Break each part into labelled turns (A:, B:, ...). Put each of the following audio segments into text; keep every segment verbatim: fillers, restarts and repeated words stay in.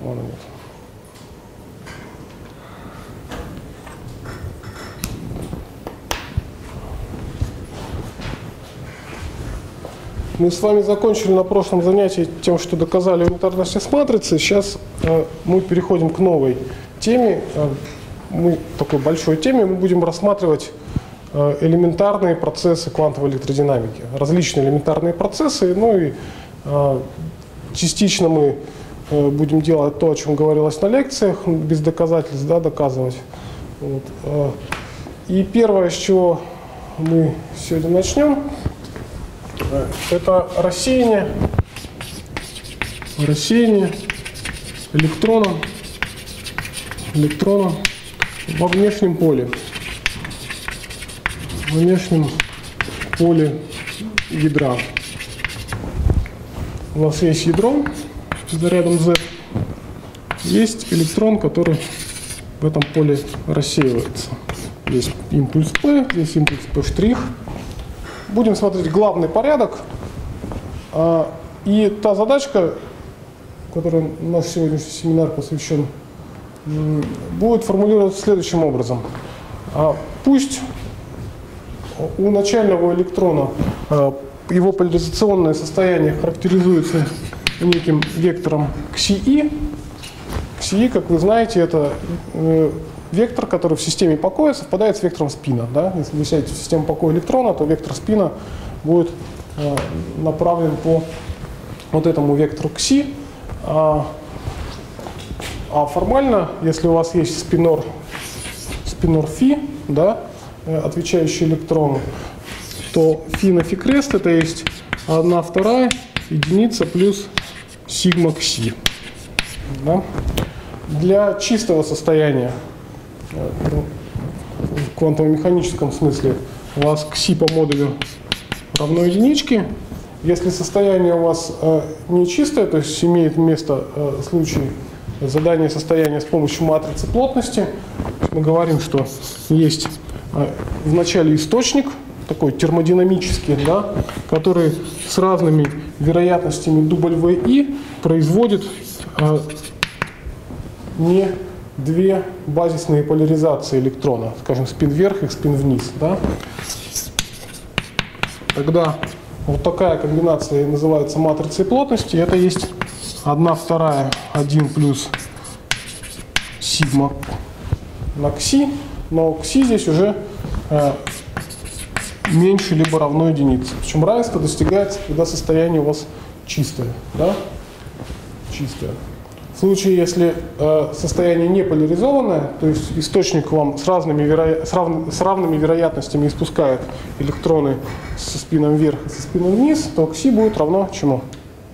A: Вон он. Мы с вами закончили на прошлом занятии тем, что доказали унитарность S-матрицы. Сейчас э, мы переходим к новой теме. Э, мы, такой большой теме мы будем рассматривать э, элементарные процессы квантовой электродинамики. Различные элементарные процессы. Ну и э, частично мы э, будем делать то, о чем говорилось на лекциях, без доказательств, да, доказывать. Вот, э, и первое, с чего мы сегодня начнем, это рассеяние, рассеяние электрона, электрона во внешнем поле, во внешнем поле ядра. У вас есть ядро с зарядом Z, есть электрон, который в этом поле рассеивается. Есть импульс P, здесь импульс P штрих. Будем смотреть главный порядок. И та задачка, которой наш сегодняшний семинар посвящен, будет формулироваться следующим образом. Пусть у начального электрона его поляризационное состояние характеризуется неким вектором кси-и. кси-и, как вы знаете, это вектор, который в системе покоя совпадает с вектором спина. Да? Если вы сядете в систему покоя электрона, то вектор спина будет э, направлен по вот этому вектору кси. А, а формально, если у вас есть спинор, спинор φ, да, отвечающий электрону, то φ на φ крест это есть одна вторая единица плюс сигма кси. Да? Для чистого состояния в квантово-механическом смысле у вас кси по модулю равно единичке. Если состояние у вас э, не чистое, то есть имеет место э, случай задания состояния с помощью матрицы плотности, мы говорим, что есть э, в начале источник, такой термодинамический, да, который с разными вероятностями W производит э, не две базисные поляризации электрона, скажем, спин вверх и спин вниз. Да? Тогда вот такая комбинация называется матрицей плотности. Это есть одна вторая, один плюс сигма на кси, но кси здесь уже э, меньше либо равно единице. Причем равенство достигается, когда состояние у вас чистое. Да? Чистое. В случае, если э, состояние не поляризованное, то есть источник вам с, разными веро... с, рав... с равными вероятностями испускает электроны со спином вверх и со спином вниз, то кси будет равно чему?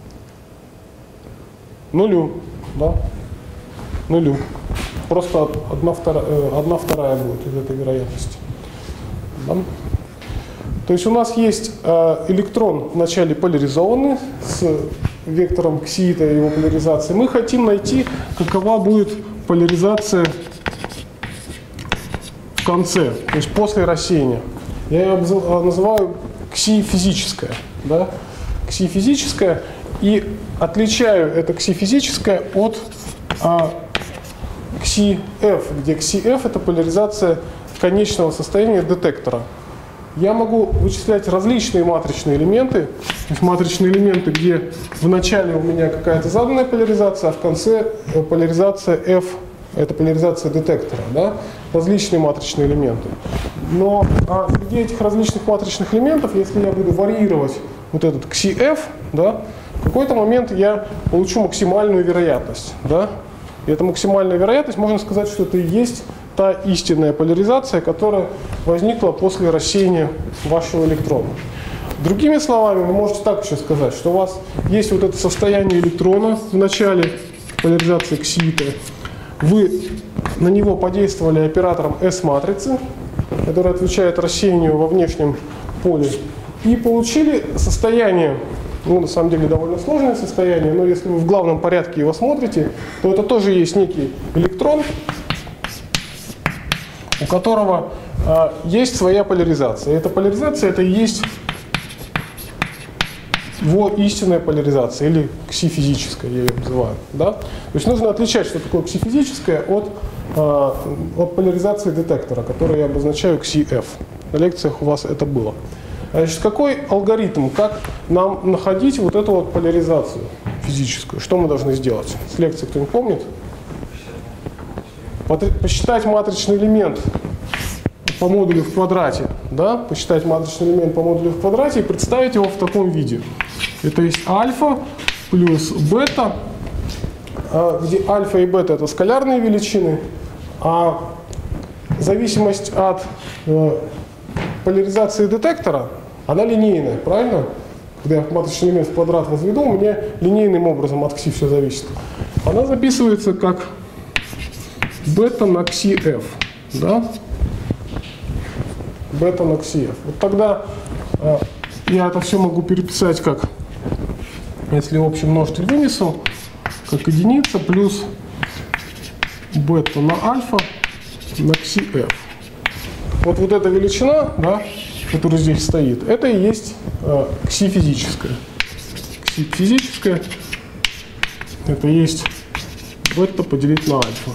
A: Нулю. Да? Нулю. Просто одна вторая, э, одна вторая будет из этой вероятности. Да? То есть у нас есть э, электрон вначале поляризованный с вектором кси-то его поляризации. Мы хотим найти, какова будет поляризация в конце, то есть после рассеяния. Я ее называю кси-физическая. Да? Кси-физическая. И отличаю это кси-физическое от а, кси-эф, где кси-эф это поляризация конечного состояния детектора. Я могу вычислять различные матричные элементы, то есть матричные элементы, где в начале у меня какая-то заданная поляризация, а в конце поляризация F, это поляризация детектора, да? Различные матричные элементы. Но а среди этих различных матричных элементов, если я буду варьировать вот этот кси-эф, да, в какой-то момент я получу максимальную вероятность. Да? И эта максимальная вероятность, можно сказать, что это и есть та истинная поляризация, которая возникла после рассеяния вашего электрона. Другими словами, вы можете так еще сказать, что у вас есть вот это состояние электрона в начале поляризации кси-то. Вы на него подействовали оператором S-матрицы, который отвечает рассеянию во внешнем поле, и получили состояние, ну на самом деле довольно сложное состояние, но если вы в главном порядке его смотрите, то это тоже есть некий электрон, у которого э, есть своя поляризация. Эта поляризация это и есть его истинная поляризация, или кси-физическая, я ее называю. Да? То есть нужно отличать, что такое кси-физическая от, э, от поляризации детектора, которую я обозначаю кси-эф. На лекциях у вас это было. Значит, какой алгоритм, как нам находить вот эту вот поляризацию физическую? Что мы должны сделать? С лекции кто-нибудь помнит? Посчитать матричный элемент по модулю в квадрате, да? Посчитать матричный элемент по модулю в квадрате и представить его в таком виде. Это есть альфа плюс бета, где альфа и бета это скалярные величины, а зависимость от э, поляризации детектора, она линейная, правильно? Когда я матричный элемент в квадрат возведу, у меня линейным образом от кси все зависит. Она записывается как бета на кси-эф, да? Бета на кси-эф. Вот тогда э, я это все могу переписать как, если общий множитель вынесу, как единица плюс бета на альфа на кси-эф. Вот, вот эта величина, да, которая здесь стоит, это и есть э, кси-физическая. Кси-физическая это и есть бета поделить на альфа.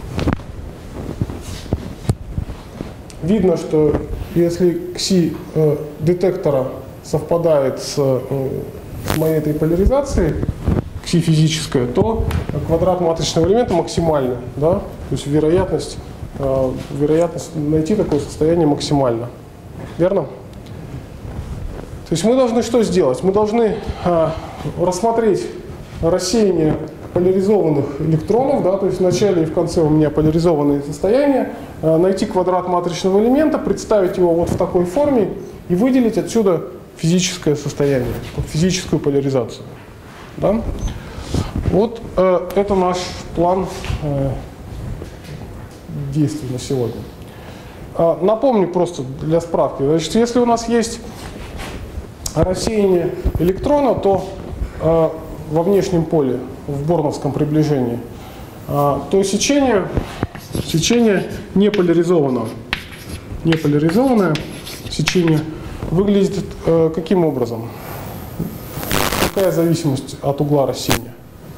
A: Видно, что если кси э, детектора совпадает с, э, с моей этой поляризацией, кси-физическая, то квадрат матричного элемента максимальный. Да? То есть вероятность, э, вероятность найти такое состояние максимальна. Верно? То есть мы должны что сделать? Мы должны э, рассмотреть рассеяние поляризованных электронов, да, то есть в начале и в конце у меня поляризованные состояния, э, найти квадрат матричного элемента, представить его вот в такой форме и выделить отсюда физическое состояние, физическую поляризацию. Да? Вот э, это наш план э, действий на сегодня. Э, напомню просто для справки, значит, если у нас есть рассеяние электрона, то э, во внешнем поле, в борновском приближении, э, то сечение, сечение не поляризовано. Неполяризованное сечение выглядит э, каким образом? Какая зависимость от угла рассеяния?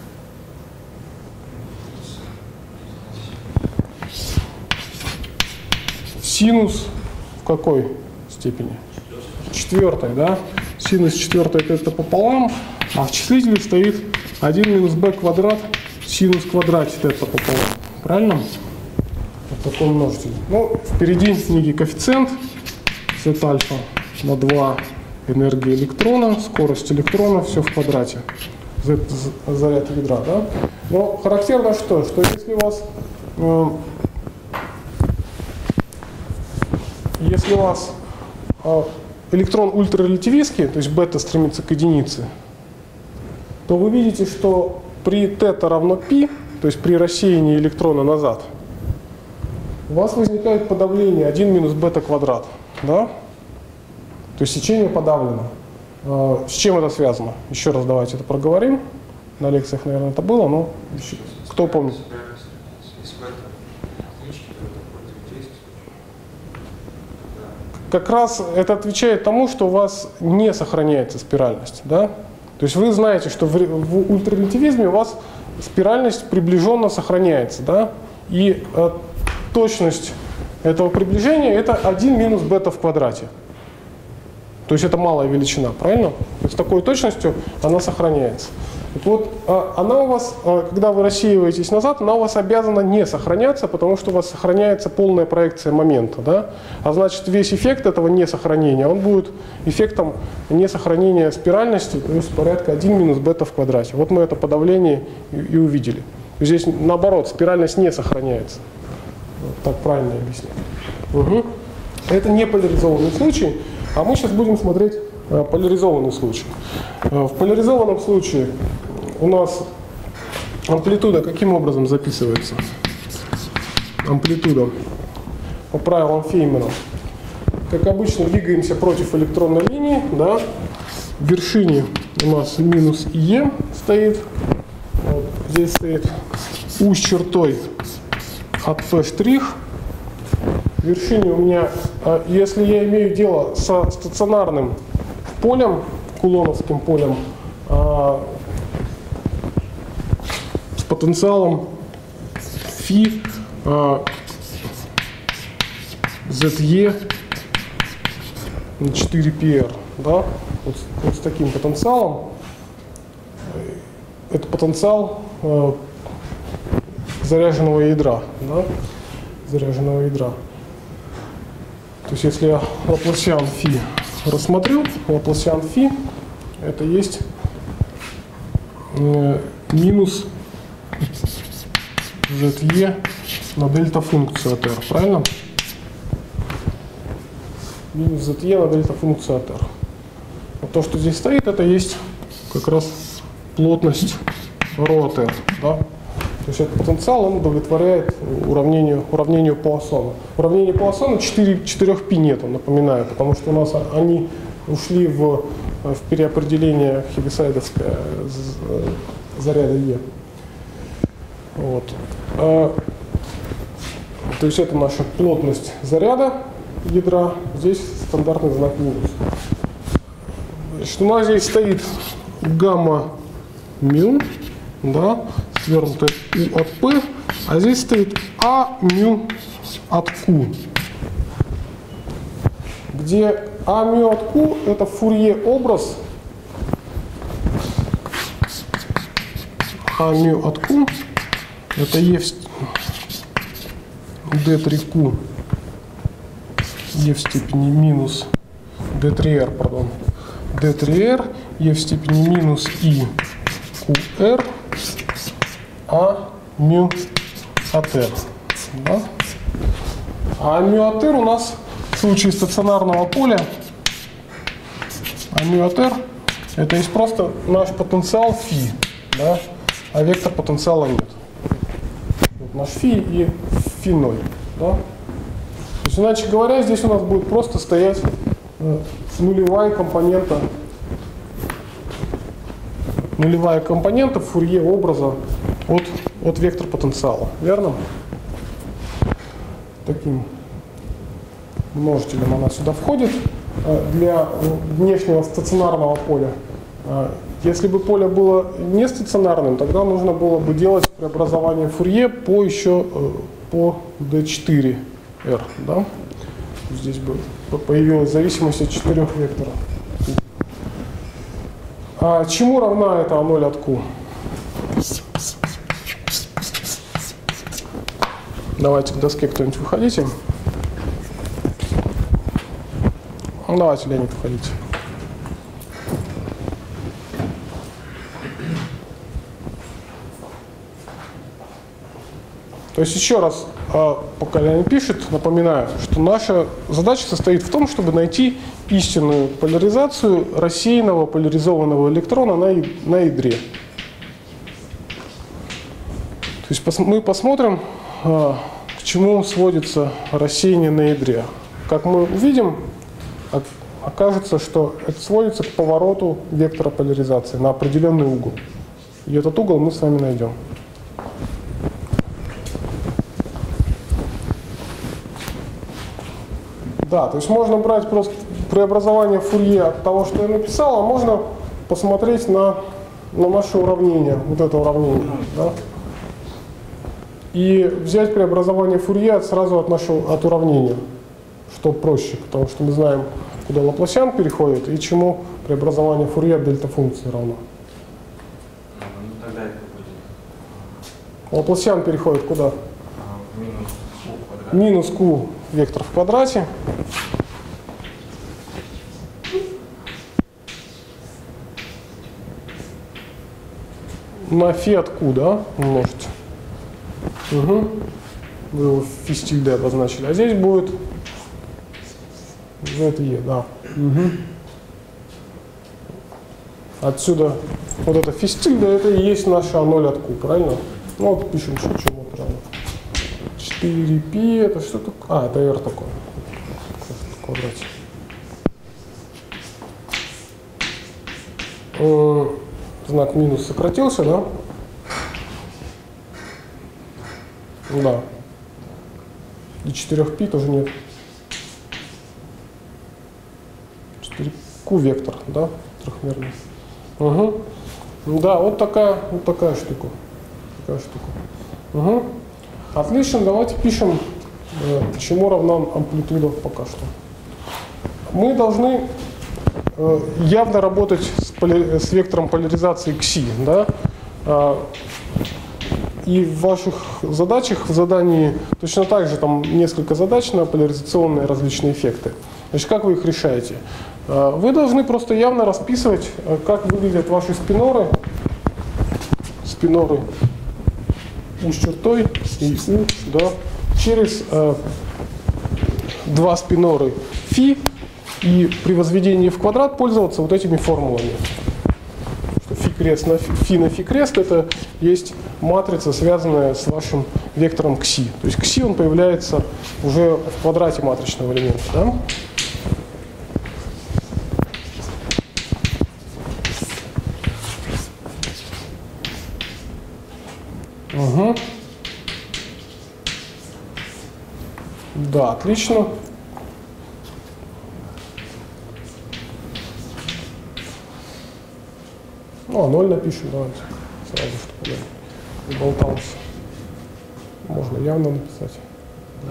A: Синус в какой степени? Четвертой, да? Синус четвертой это пополам, а в числителе стоит один минус b квадрат синус квадрате тета пополам. Правильно? Вот такой множитель. Ну, впереди некий коэффициент z альфа на два энергии электрона, скорость электрона, все в квадрате. Z заряд ядра, да? Но характерно что? Что если у вас э, если у вас э, электрон ультрарелятивистский, то есть бета стремится к единице, то вы видите, что при тета равно π, то есть при рассеянии электрона назад, у вас возникает подавление один минус бета квадрат, да? То есть сечение подавлено. С чем это связано? Еще раз давайте это проговорим. На лекциях, наверное, это было, но еще... кто помнит? Как раз это отвечает тому, что у вас не сохраняется спиральность. Да? То есть вы знаете, что в, в ультрарелятивизме у вас спиральность приближенно сохраняется. Да? И э, точность этого приближения это один минус бета в квадрате. То есть это малая величина, правильно? То есть с такой точностью она сохраняется. Так вот, она у вас, когда вы рассеиваетесь назад, она у вас обязана не сохраняться, потому что у вас сохраняется полная проекция момента. Да? А значит, весь эффект этого несохранения, он будет эффектом несохранения спиральности, то есть порядка один минус бета в квадрате. Вот мы это подавление и увидели. Здесь наоборот, спиральность не сохраняется. Вот так правильно объяснить. Угу. Это не поляризованный случай. А мы сейчас будем смотреть э, поляризованный случай. Э, в поляризованном случае у нас амплитуда каким образом записывается? Амплитуда по правилам Феймана. Как обычно, двигаемся против электронной линии. Да? В вершине у нас минус Е стоит. Вот, здесь стоит U с чертой от P'. В вершине у меня, если я имею дело со стационарным полем, кулоновским полем а, с потенциалом фи а, зет-е на четыре пи эр. Да? Вот, вот с таким потенциалом. Это потенциал а, заряженного ядра. Да? Заряженного ядра. То есть если я лапласиан фи рассмотрю, лапласиан фи это есть э, минус зет-е на дельта функцию от r, правильно? Минус зет-е на дельта функцию от r. Вот то, что здесь стоит, это есть как раз плотность ρ от r, да? То есть этот потенциал он удовлетворяет уравнению, уравнению Пуассона. Уравнение Пуассона четырех пи нету, напоминаю, потому что у нас они ушли в, в переопределение хевисайдовское заряда Е. Вот. А, то есть это наша плотность заряда ядра, здесь стандартный знак минус. Значит, у нас здесь стоит гамма мю, да, свернутое U от P, а здесь стоит А мю от Q, где А мю от Q это Фурье образ А мю от Q это E в ди три кью E в степени минус ди три эр, пардон, ди три эр E в степени минус I кью эр А мю от R. Да? А мю от R у нас в случае стационарного поля, а мю от R это есть просто наш потенциал фи, да? А вектор потенциала нет. Вот наш фи и фи ноль. Да? То есть, иначе говоря, здесь у нас будет просто стоять э, нулевая компонента нулевая компонента Фурье образа от, от вектора потенциала. Верно? Таким множителем она сюда входит. Для внешнего стационарного поля. Если бы поле было не стационарным, тогда нужно было бы делать преобразование Фурье по еще по ди четыре эр. Да? Здесь бы появилась зависимость от четырех векторов. А чему равна эта А ноль от Q? Давайте к доске кто-нибудь выходите. Давайте, Леонид, выходите. То есть еще раз, пока Леонид пишет, напоминаю, что наша задача состоит в том, чтобы найти истинную поляризацию рассеянного поляризованного электрона на, на ядре. То есть пос, мы посмотрим, к чему сводится рассеяние на ядре. Как мы увидим, окажется, что это сводится к повороту вектора поляризации на определенный угол. И этот угол мы с вами найдем. Да, то есть можно брать просто преобразование Фурье от того, что я написал, а можно посмотреть на, на наше уравнение, вот это уравнение. Да? И взять преобразование Фурье от, сразу от нашего от уравнения, что проще, потому что мы знаем, куда Лапласиан переходит и чему преобразование Фурье от дельта функции равно.
B: Ну, тогда это будет...
A: Лапласиан переходит куда?
B: А, минус Q квадрат.
A: Минус Q вектор в квадрате. На фи от Q, да, умножить. Угу. Вы его фи с тильдой обозначили. А здесь будет зет-е, да. Угу. Отсюда вот это фи с тильдой, это и есть наша А ноль от Q, правильно? Ну вот пишем, что чему равно. четыре пи, это что такое? А, это R такое. В квадрате. Знак минус сократился, да? Да. И четыре пи тоже нет. четыре Q вектор, да? трехмерный. Угу. Да, вот такая, вот такая штука. Такая штука. Угу. Отлично, давайте пишем, э, чему равна амплитуда пока что. Мы должны э, явно работать с, поли, с вектором поляризации кси, да? Э, и в ваших задачах, в задании точно так же там несколько задач на поляризационные различные эффекты. Значит, как вы их решаете? Э, вы должны просто явно расписывать, э, как выглядят ваши спиноры, спиноры У с чертой и У, да, через э, два спиноры φ, и при возведении в квадрат пользоваться вот этими формулами. Φ крест на φ на φ крест — это есть матрица, связанная с вашим вектором кси. То есть кси он появляется уже в квадрате матричного элемента. Да? Угу. Да, отлично. Ну, а ноль напишем, давайте. Сразу, чтобы я не болтался. Можно явно написать.
B: Да.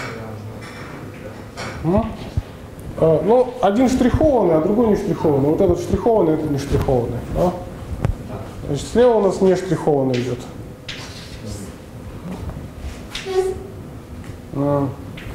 A: Ну, а, ну, один штрихованный, а другой не штрихованный. Вот этот штрихованный, этот не штрихованный. Да? Значит, слева у нас не штрихованный идет. А.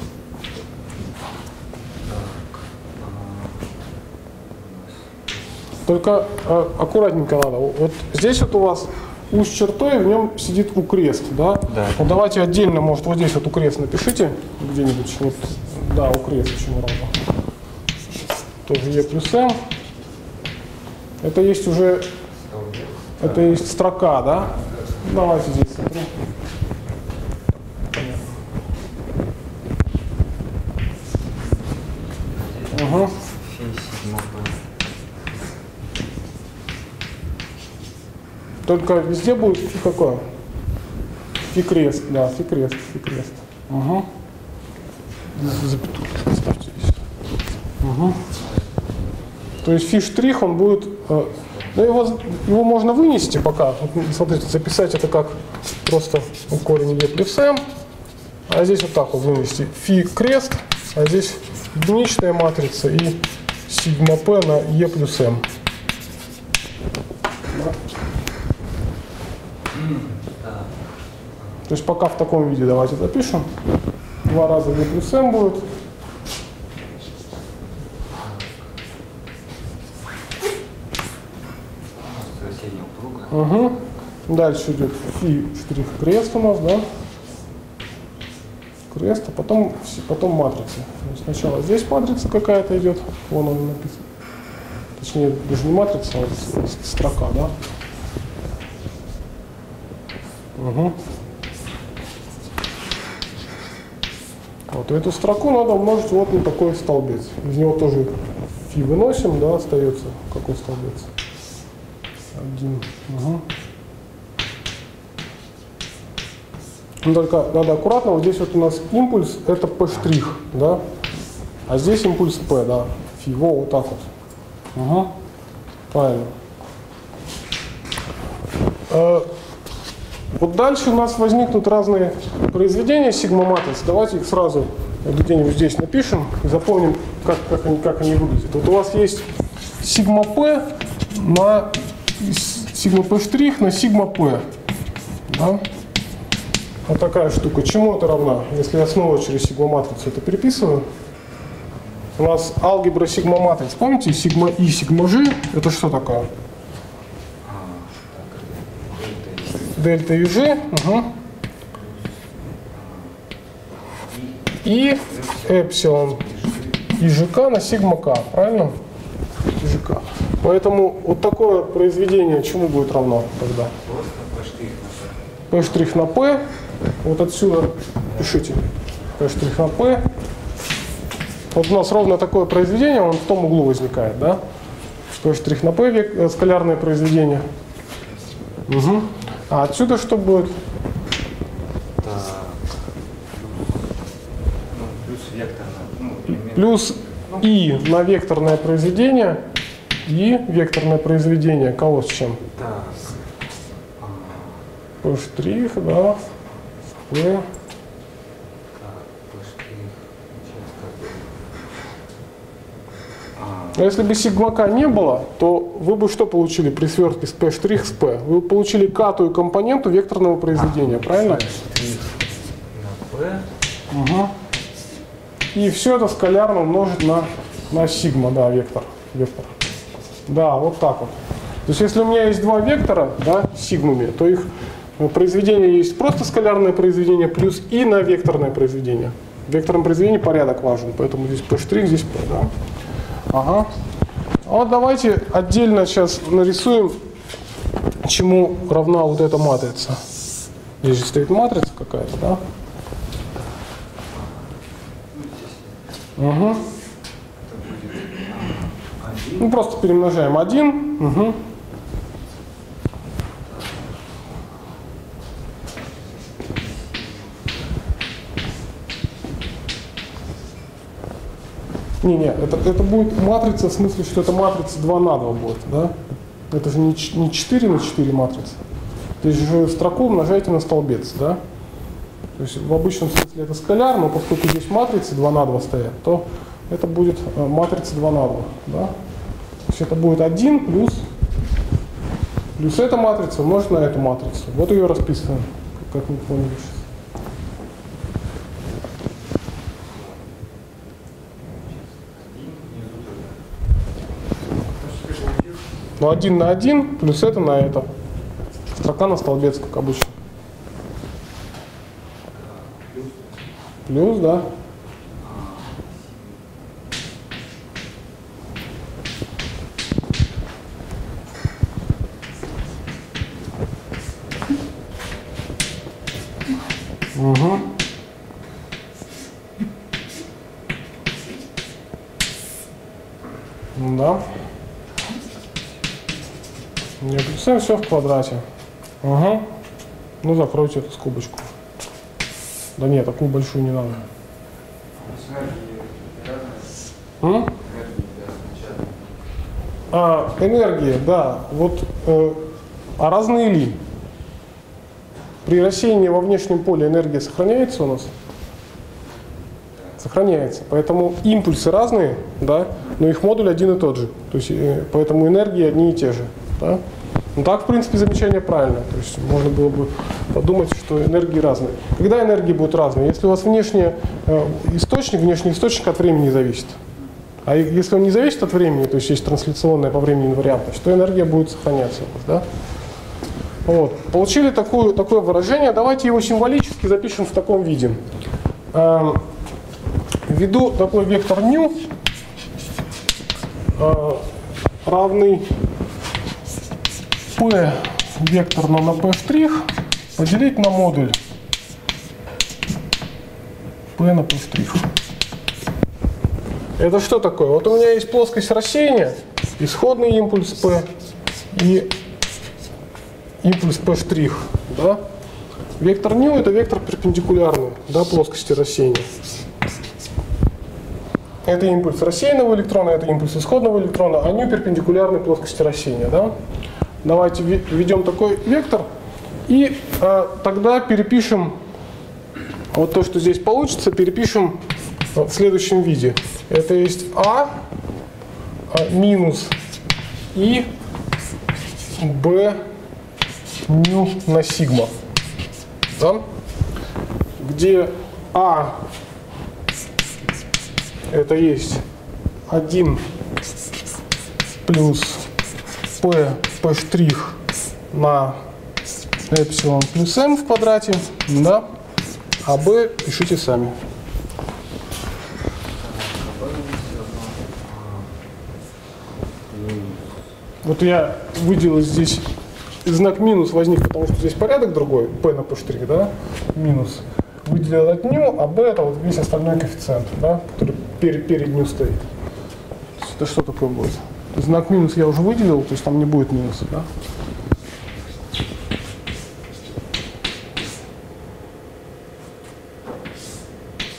A: Только а, аккуратненько надо. Вот здесь вот у вас У с чертой, в нем сидит У крест, да?
B: Да.
A: Ну, давайте отдельно, может, вот здесь вот У крест напишите где-нибудь. Вот, да, У крест очень равно. Тоже Е плюс М. Это есть уже, это есть строка, да? Давайте здесь смотрим. Угу. Только везде будет фи какое? Фи крест, да, фи крест, фи крест. Угу. Запятую ставьте здесь. Угу. То есть фи штрих, он будет, э, ну его, его можно вынести пока. Вот, смотрите, записать это как просто корень Е плюс М, а здесь вот так вот вынести фи крест, а здесь единичная матрица и сигма P на Е плюс М. Да. То есть пока в таком виде давайте запишем. Два раза Е плюс М будет. Угу. Дальше идет фи штрих крест у нас, да? Крест, а потом, потом матрица. Сначала здесь матрица какая-то идет, вон она написана. Точнее, даже не матрица, а строка, да? Угу. Вот эту строку надо умножить вот на такой столбец. Из него тоже фи выносим, да, остается какой столбец? Один. Угу. Ну, только надо аккуратно, вот здесь вот у нас импульс это P штрих, да, а здесь импульс P, да, фи, во, вот так вот. Угу. Правильно. А, вот дальше у нас возникнут разные произведения сигма-матриц. Давайте их сразу где-нибудь здесь напишем и запомним, как, как, они, как они выглядят. Вот у вас есть сигма P на сигма P штрих на сигма P. Да? Вот такая штука. Чему это равна? Если я снова через сигма-матрицу это переписываю. У нас алгебра сигма-матриц. Помните, сигма И, сигма Ж, это что такое? Дельта И Ж. Угу. И эпсилон И Ж К на сигма К. Правильно? И Ж К. Поэтому вот такое произведение чему будет равно тогда? P штрих на P. Вот отсюда пишите P штрих на P. Вот у нас ровно такое произведение, он в том углу возникает, да? P штрих на P, век, скалярное произведение. Угу. А отсюда что будет?
B: Так. Ну, плюс векторное. Ну,
A: плюс И на векторное произведение И векторное произведение кого с чем?
B: Да.
A: P', да, P.
B: Так, пошли. Сейчас как.
A: А если бы сигма k не было, то вы бы что получили при свертке с P' с P? Вы получили k-тую компоненту векторного произведения, правильно?
B: На P.
A: Угу. И все это скалярно умножить на, на сигма, да, вектор, вектор. Да, вот так вот. То есть если у меня есть два вектора, да, с сигмами, то их произведение есть просто скалярное произведение плюс и на векторное произведение. В векторном произведении порядок важен, поэтому здесь P', здесь P, да. Ага. А вот давайте отдельно сейчас нарисуем, чему равна вот эта матрица. Здесь же стоит матрица какая-то, да? Угу. Ну, просто перемножаем один. Угу. Не, не, это, это будет матрица в смысле, что это матрица два на два будет, да? Это же не, не четыре на четыре матрица. То есть же строку умножаете на столбец, да? То есть в обычном смысле это скаляр, но поскольку здесь матрицы два на два стоят, то это будет матрица два на два, да? То есть это будет один плюс, плюс эта матрица умножить на эту матрицу. Вот ее расписываем, как мы поняли сейчас. Ну, один на один плюс это на это. Строка на столбец, как обычно. Плюс, да. Угу. Да. Не, представим все в квадрате. Ага. Ну, закройте эту скобочку. Да нет, такую большую не надо. М? А, энергия, да. Вот, э, а разные ли? При рассеянии во внешнем поле энергия сохраняется у нас? Сохраняется. Поэтому импульсы разные, да, но их модуль один и тот же. То есть, э, поэтому энергии одни и те же. Да? Ну так, в принципе, замечание правильное. То есть можно было бы подумать, что энергии разные. Когда энергии будут разные? Если у вас внешний э, источник, внешний источник от времени зависит. А если он не зависит от времени, то есть есть трансляционная по времени инвариантность, то энергия будет сохраняться. Да? Вот. Получили такую, такое выражение. Давайте его символически запишем в таком виде. Э, введу такой вектор ню э, равный P векторно на P' поделить на модуль P на P'. Это что такое? Вот у меня есть плоскость рассеяния, исходный импульс P и импульс P'. Да? Вектор ню это вектор перпендикулярный, да, плоскости рассеяния. Это импульс рассеянного электрона, это импульс исходного электрона, а ню перпендикулярной плоскости рассеяния. Да? Давайте введем такой вектор и э, тогда перепишем вот то, что здесь получится, перепишем в следующем виде. Это есть А, а минус И Б ню на сигма. Да? Где А это есть один плюс P, P' на эпсилон плюс m в квадрате, да, а b пишите сами. Вот я выделил здесь знак минус возник, потому что здесь порядок другой, p на P', да, минус. Выделил от ню, а b это вот весь остальной коэффициент, да, который перед, перед ню стоит. Это что такое будет? Знак минус я уже выделил, то есть там не будет минуса, да?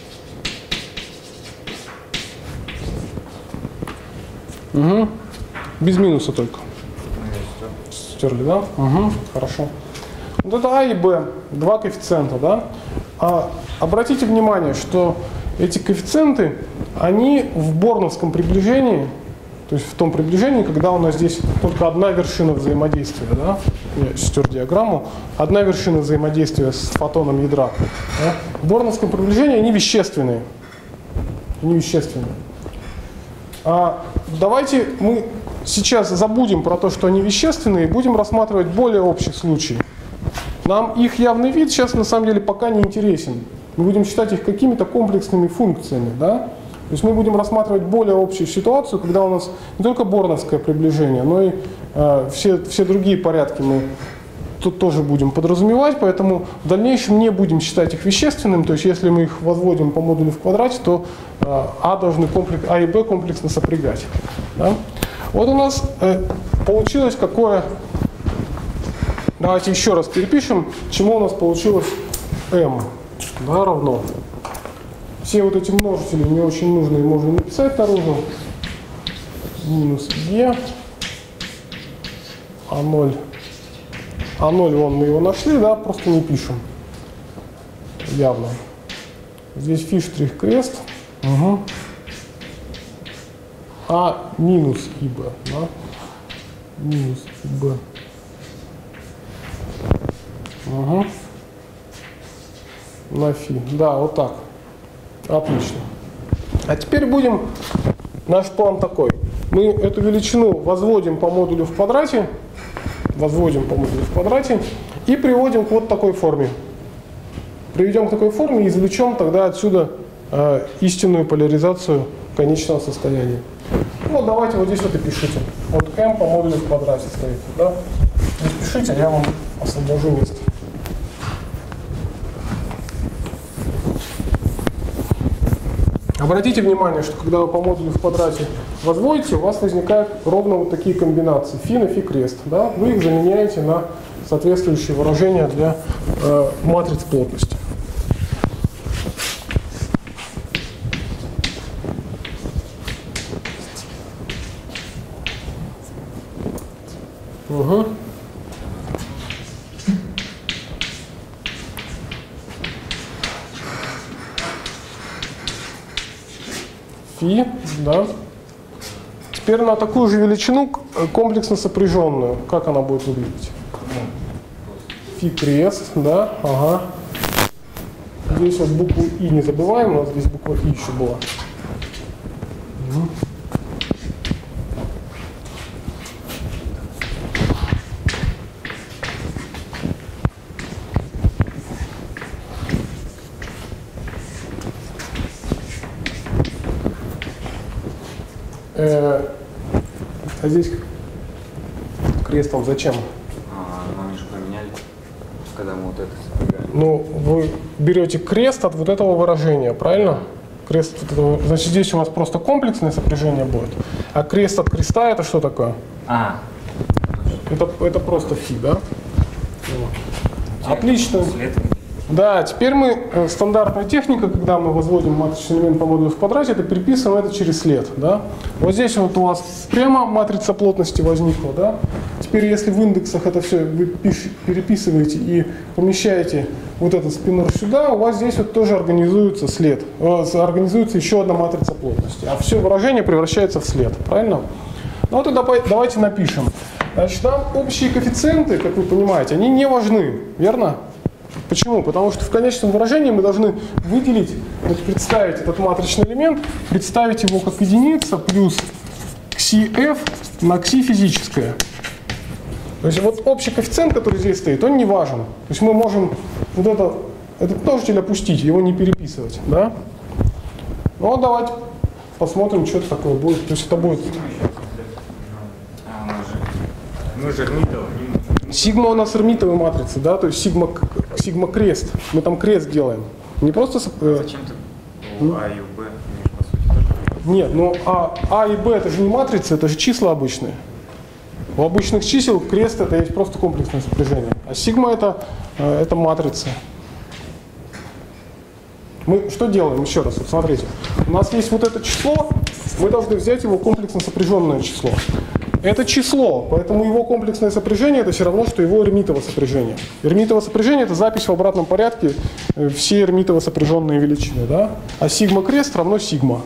A: Угу. Без минуса только. Стерли, да? Угу, хорошо. Вот это А и Б, два коэффициента, да? А обратите внимание, что эти коэффициенты, они в борновском приближении, то есть в том приближении, когда у нас здесь только одна вершина взаимодействия, да? Я стер диаграмму, одна вершина взаимодействия с фотоном ядра. Да? В борновском приближении они вещественные. Они вещественные. А давайте мы сейчас забудем про то, что они вещественные, и будем рассматривать более общий случай. Нам их явный вид сейчас на самом деле пока не интересен. Мы будем считать их какими-то комплексными функциями. Да? То есть мы будем рассматривать более общую ситуацию, когда у нас не только борновское приближение, но и э, все, все другие порядки мы тут тоже будем подразумевать, поэтому в дальнейшем не будем считать их вещественным, то есть если мы их возводим по модулю в квадрате, то э, А должны комплекс, А и Б комплексно сопрягать. Да? Вот у нас э, получилось какое... Давайте еще раз перепишем, чему у нас получилось m, да, равно. Все вот эти множители не очень нужные можно написать наружу. Минус e, а ноль. А ноль, вон мы его нашли, да, просто не пишем. Явно. Здесь фи штрих крест. Угу. А минус иб, да? Минус иб. Угу. На фи. Да, вот так. Отлично. А теперь будем... Наш план такой. Мы эту величину возводим по модулю в квадрате. Возводим по модулю в квадрате. И приводим к вот такой форме. Приведем к такой форме и извлечем тогда отсюда э, истинную поляризацию конечного состояния. Ну, давайте вот здесь вот и пишите. Вот m по модулю в квадрате стоит. Да? Здесь пишите, я вам освобожу место. Обратите внимание, что когда вы по модулю в квадрате возводите, у вас возникают ровно вот такие комбинации. Фи на фи крест. Да? Вы их заменяете на соответствующие выражения для э, матриц плотности. Угу. Фи, да. Теперь на такую же величину комплексно сопряженную. Как она будет выглядеть? Фи крест, да, ага. Здесь вот букву И не забываем, у нас здесь буква И еще была. Угу. А здесь крестом зачем?
B: А, мы же поменяли, когда мы вот это сопрягаем.
A: Ну, вы берете крест от вот этого выражения, правильно? Крест от этого, значит, здесь у вас просто комплексное сопряжение будет. А крест от креста это что такое?
B: А.
A: Это, это просто фи, да? Вот. Отлично. Да, теперь мы, э, стандартная техника, когда мы возводим матричный элемент по модулю в квадрате, это переписываем это через след. Да? Вот здесь вот у вас прямо матрица плотности возникла. Да? Теперь если в индексах это все вы пиш, переписываете и помещаете вот этот спинор сюда, у вас здесь вот тоже организуется след. Организуется еще одна матрица плотности. А все выражение превращается в след. Правильно? Ну вот и давайте напишем. Значит, нам общие коэффициенты, как вы понимаете, они не важны. Верно? Почему? Потому что в конечном выражении мы должны выделить, вот представить этот матричный элемент, представить его как единица плюс кси-f на кси физическое. То есть вот общий коэффициент, который здесь стоит, он не важен. То есть мы можем вот это, этот множитель опустить, его не переписывать. Да? Ну вот давайте посмотрим, что это такое будет. То есть это будет...
B: Мы же эрмитовые.
A: Сигма у нас эрмитовые матрицы, да, то есть сигма, сигма крест. Мы там крест делаем. Не просто...
B: Зачем ты у А и у Б? По сути, тоже...
A: Нет, ну а, а и Б это же не матрицы, это же числа обычные. У обычных чисел крест это есть просто комплексное сопряжение. А сигма это, это матрица. Мы что делаем? Еще раз, вот смотрите. У нас есть вот это число, мы должны взять его комплексно сопряженное число. Это число, поэтому его комплексное сопряжение это все равно, что его эрмитово сопряжение. Эрмитово сопряжение это запись в обратном порядке все эрмитово сопряженные величины, да? А сигма крест равно сигма.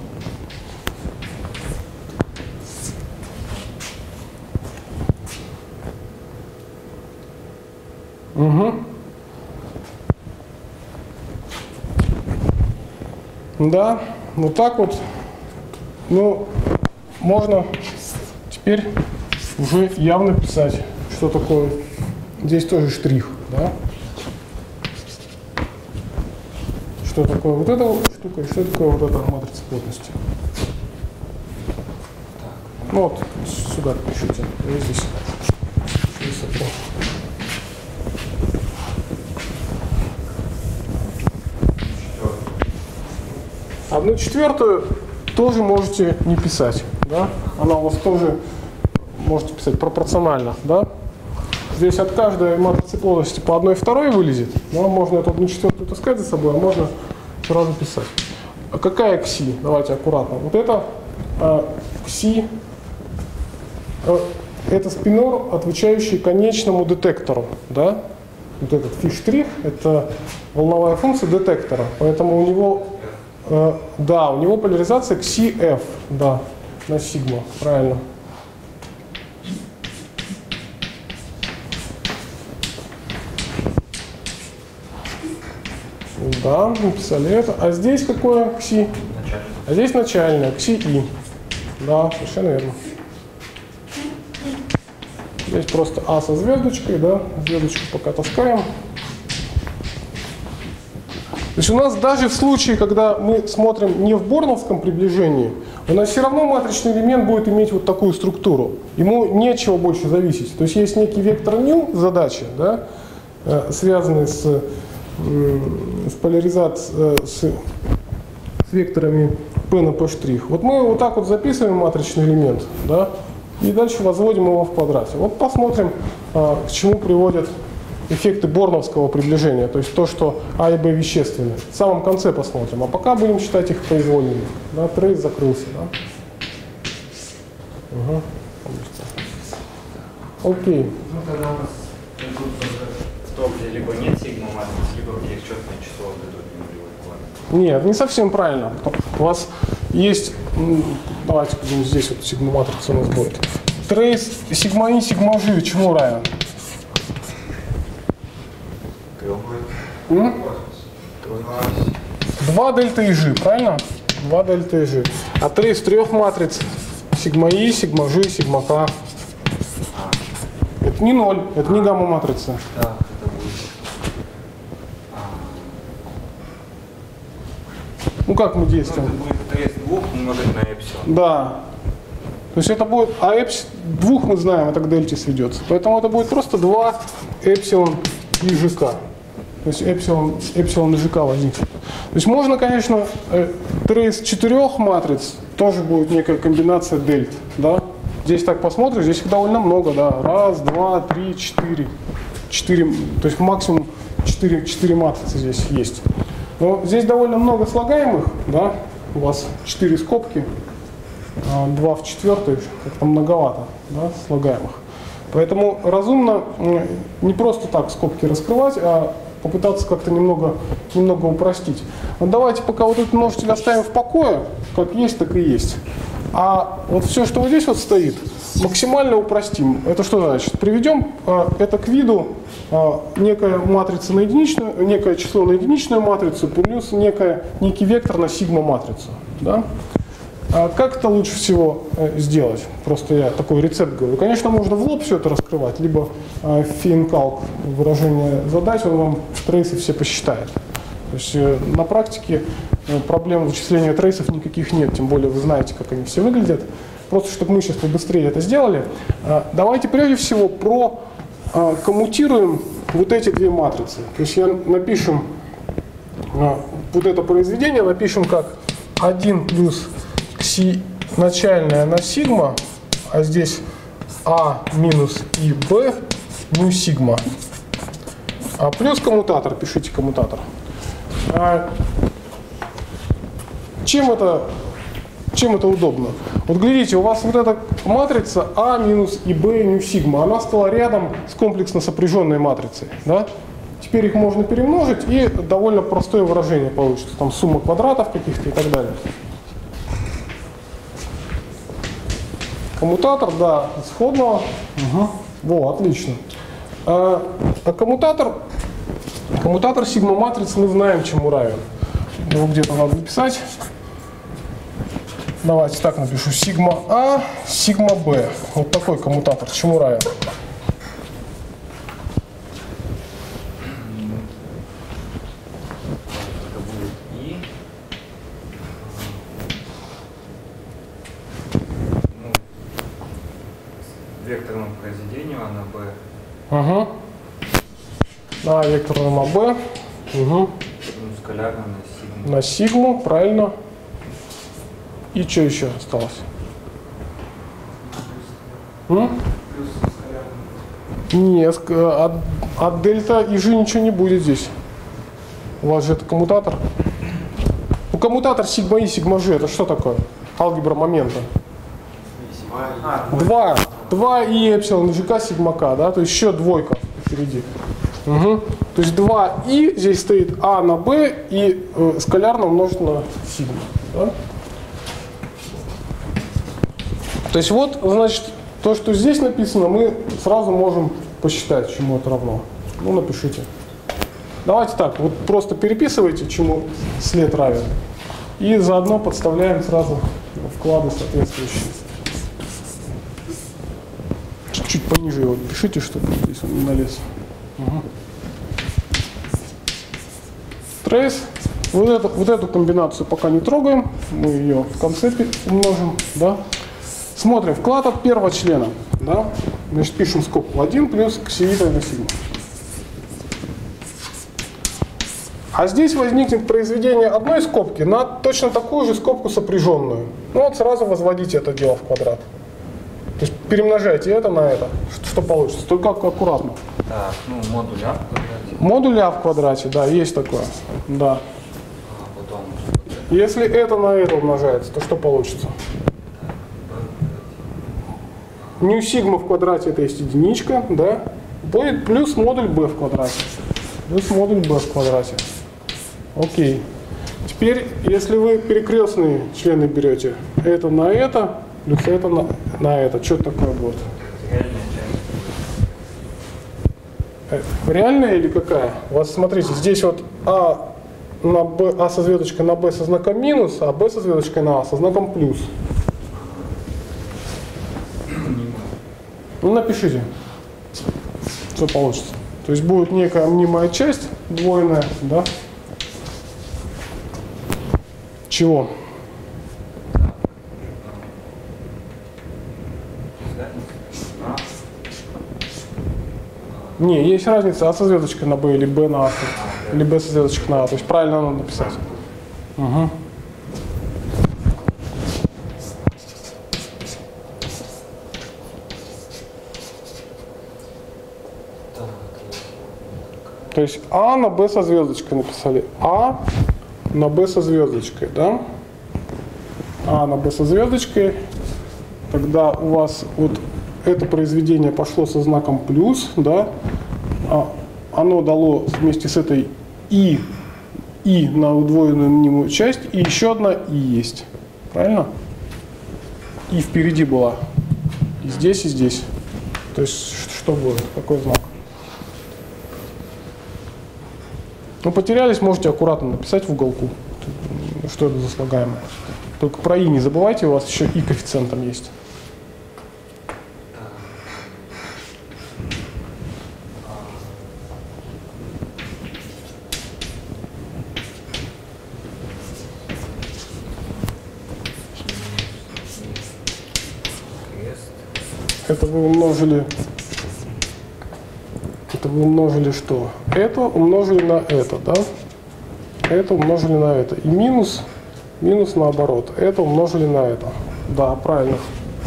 A: Угу. Да, вот так вот. Ну, можно теперь уже явно писать, что такое. Здесь тоже штрих, да? Что такое вот эта вот штука и что такое вот эта матрица плотности. Ну вот, сюда пишите. И здесь. Одну четвертую тоже можете не писать, да? Она у вас тоже можете писать пропорционально, да? Здесь от каждой матрицы плотности по одной второй вылезет, но можно эту одну четвертую таскать за собой, а можно сразу писать. А какая кси? Давайте аккуратно. Вот это а, кси, а, это спинор, отвечающий конечному детектору, да? Вот этот фи' это волновая функция детектора, поэтому у него Uh, да, у него поляризация кси-F, да, на сигма, правильно. Да, написали это. А здесь какое кси?
B: Начальное.
A: А здесь начальное, кси-И. Да, совершенно верно. Здесь просто А со звездочкой, да, звездочку пока таскаем. То есть у нас даже в случае, когда мы смотрим не в борновском приближении, у нас все равно матричный элемент будет иметь вот такую структуру. Ему нечего больше зависеть. То есть есть некий вектор ню задачи, да, связанный с, с поляризацией, с, с векторами P на P'. Вот мы вот так вот записываем матричный элемент, да, и дальше возводим его в квадрате. Вот посмотрим, к чему приводят эффекты борновского приближения, то есть то, что А и Б вещественны. В самом конце посмотрим, а пока будем считать их произвольными. Да, трейс закрылся. Да? Угу. Окей.
B: Ну тогда у нас в толке либо нет сигма матрицы, либо где их четное число дадут нулевой квадрат.
A: Нет, не совсем правильно. У вас есть, давайте здесь вот сигма матрица у нас будет. Трейс сигма И, сигма Ж чему равен? два дельта и Ж, правильно? два дельта и Ж. А трейс трех матриц сигма И, сигма Ж, сигма К. Это не ноль, это не гамма-матрица.
B: Да, это будет.
A: Ну как мы действуем?
B: Ну, это будет трейс двух умножить на эпсилон.
A: Да. То есть это будет, а эпсилон двух мы знаем, это к дельте сведется. Поэтому это будет просто два эпсилон и ЖК. То есть эпсилон, эпсилон и ЖК возникнет. То есть можно, конечно, трейс четырех матриц тоже будет некая комбинация дельт. Да? Здесь так посмотришь, здесь их довольно много. Да? Раз, два, три, четыре. четыре. То есть максимум четыре, четыре матрицы здесь есть. Но здесь довольно много слагаемых. Да? У вас четыре скобки. два в четвертой, как-то многовато, да, слагаемых. Поэтому разумно не просто так скобки раскрывать, а попытаться как-то немного, немного упростить. Но давайте пока вот этот множитель оставим в покое, как есть, так и есть. А вот все, что вот здесь вот стоит, максимально упростим. Это что значит? Приведем э, это к виду э, некая матрица на единичную, некое число на единичную матрицу плюс некое, некий вектор на сигма-матрицу. Да? А как это лучше всего э, сделать? Просто я такой рецепт говорю. Конечно, можно в лоб все это раскрывать, либо э, фейнкалк, выражение задач, он вам трейсы все посчитает. То есть э, на практике э, проблем вычисления трейсов никаких нет, тем более вы знаете, как они все выглядят. Просто чтобы мы сейчас побыстрее это сделали, э, давайте прежде всего про э, коммутируем вот эти две матрицы. То есть я напишем э, вот это произведение, напишем как один плюс кси начальная на сигма, а здесь А минус и Б ну сигма. А плюс коммутатор, пишите коммутатор. А чем это, чем это удобно? Вот глядите, у вас вот эта матрица А минус и Б ню сигма, она стала рядом с комплексно сопряженной матрицей. Да? Теперь их можно перемножить, и довольно простое выражение получится. Там сумма квадратов каких-то и так далее. Коммутатор, да, исходного. Угу. Во, отлично. А, а коммутатор, коммутатор сигма-матрицы мы знаем, чему равен. Его где-то надо написать. Давайте так напишу. Сигма А, сигма Б. Вот такой коммутатор. Чему равен?
B: Это будет И. Ну, векторному произведению А на Б.
A: Угу. А, векторному на Б. Угу.
B: Ну, скалярно на сигму.
A: На сигму, правильно. И что еще осталось? М? Нет, от, от дельта и же ничего не будет здесь. У вас же это коммутатор. Ну, коммутатор сигма И, сигма Ж, это что такое? Алгебра момента. два. два И эпсилон ЖК сигма К, да? То есть еще двойка впереди. Угу. То есть два И, здесь стоит А на Б и э, скалярно умножить на сигма. Да? То есть вот, значит, то, что здесь написано, мы сразу можем посчитать, чему это равно. Ну, напишите. Давайте так, вот просто переписывайте, чему след равен. И заодно подставляем сразу вклады соответствующие. Чуть-чуть пониже его пишите, чтобы здесь он не налез. Угу. Трейс. Вот эту, вот эту комбинацию пока не трогаем. Мы ее в конце умножим. Да? Смотрим, вклад от первого члена. Да? Значит, пишем скобку один плюс ксивита на сигма. А здесь возникнет произведение одной скобки на точно такую же скобку сопряженную. Ну вот сразу возводите это дело в квадрат. То есть перемножайте это на это. Что, что получится? Только аккуратно.
B: Так, ну модуль А в квадрате.
A: Модуль А в квадрате, да, есть такое. Да.
B: А потом...
A: Если это на это умножается, то что получится? Ню сигма в квадрате это есть единичка, да? Будет плюс модуль b в квадрате. Плюс модуль b в квадрате. Окей. Теперь, если вы перекрестные члены берете, это на это, плюс это на, на это, что такое будет? Реальная или какая? У вас, смотрите, здесь вот А на b, А со звездочкой на b со знаком минус, а b со звездочкой на А со знаком плюс. Ну, напишите, что получится. То есть будет некая мнимая часть, двойная, да? Чего? Не, есть разница А со звездочкой на b или b на А, или b со звездочкой на А. То есть правильно надо написать. Угу. То есть А на b со звездочкой написали. А на b со звездочкой, да? А на b со звездочкой. Тогда у вас вот это произведение пошло со знаком плюс, да? А оно дало вместе с этой и, и на удвоенную мнимую часть, и еще одна и есть. Правильно? И впереди была. И здесь, и здесь. То есть что будет? Какой знак? Ну, потерялись, можете аккуратно написать в уголку, что это за слагаемое. Только про и не забывайте, у вас еще и коэффициентом есть. Это вы умножили, это вы умножили что? Это умножили на это, да? Это умножили на это. И минус, минус наоборот. Это умножили на это. Да, правильно.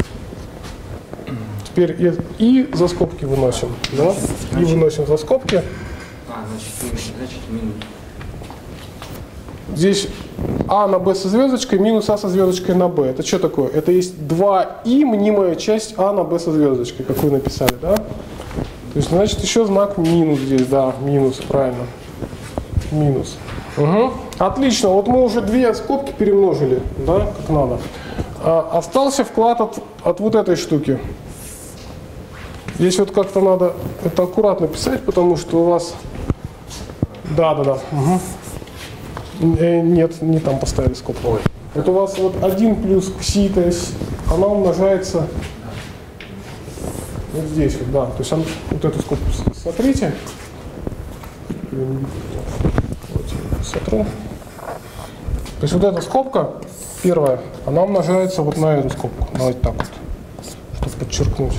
A: Теперь и, и за скобки выносим, да? И выносим за скобки.
B: А, значит, значит минус.
A: Здесь А на Б со звездочкой минус А со звездочкой на Б. Это что такое? Это есть два И, мнимая часть А на Б со звездочкой, как вы написали, да? То есть, значит, еще знак минус здесь, да, минус, правильно. Минус. Угу. Отлично, вот мы уже две скобки перемножили, да, как надо. А, остался вклад от, от вот этой штуки. Здесь вот как-то надо это аккуратно писать, потому что у вас... Да, да, да. Угу. Э, нет, не там поставили скобку. Ой. Вот у вас вот один плюс кси, то есть она умножается вот здесь вот, да. То есть он, вот эту скобку смотрите. Вот, сотру. То есть вот эта скобка первая, она умножается вот на эту скобку. Давайте так вот, чтобы подчеркнуть.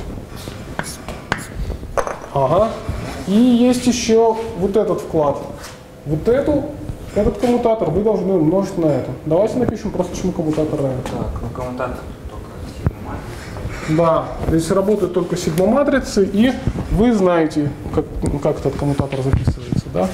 A: Ага. И есть еще вот этот вклад. Вот эту, этот коммутатор вы должны умножить на это. Давайте напишем просто, почему коммутатор равен.
B: Так, ну коммутатор только сигма-матрица.
A: Да, здесь работают только сигма-матрицы, и вы знаете, как, как этот коммутатор записывается, да?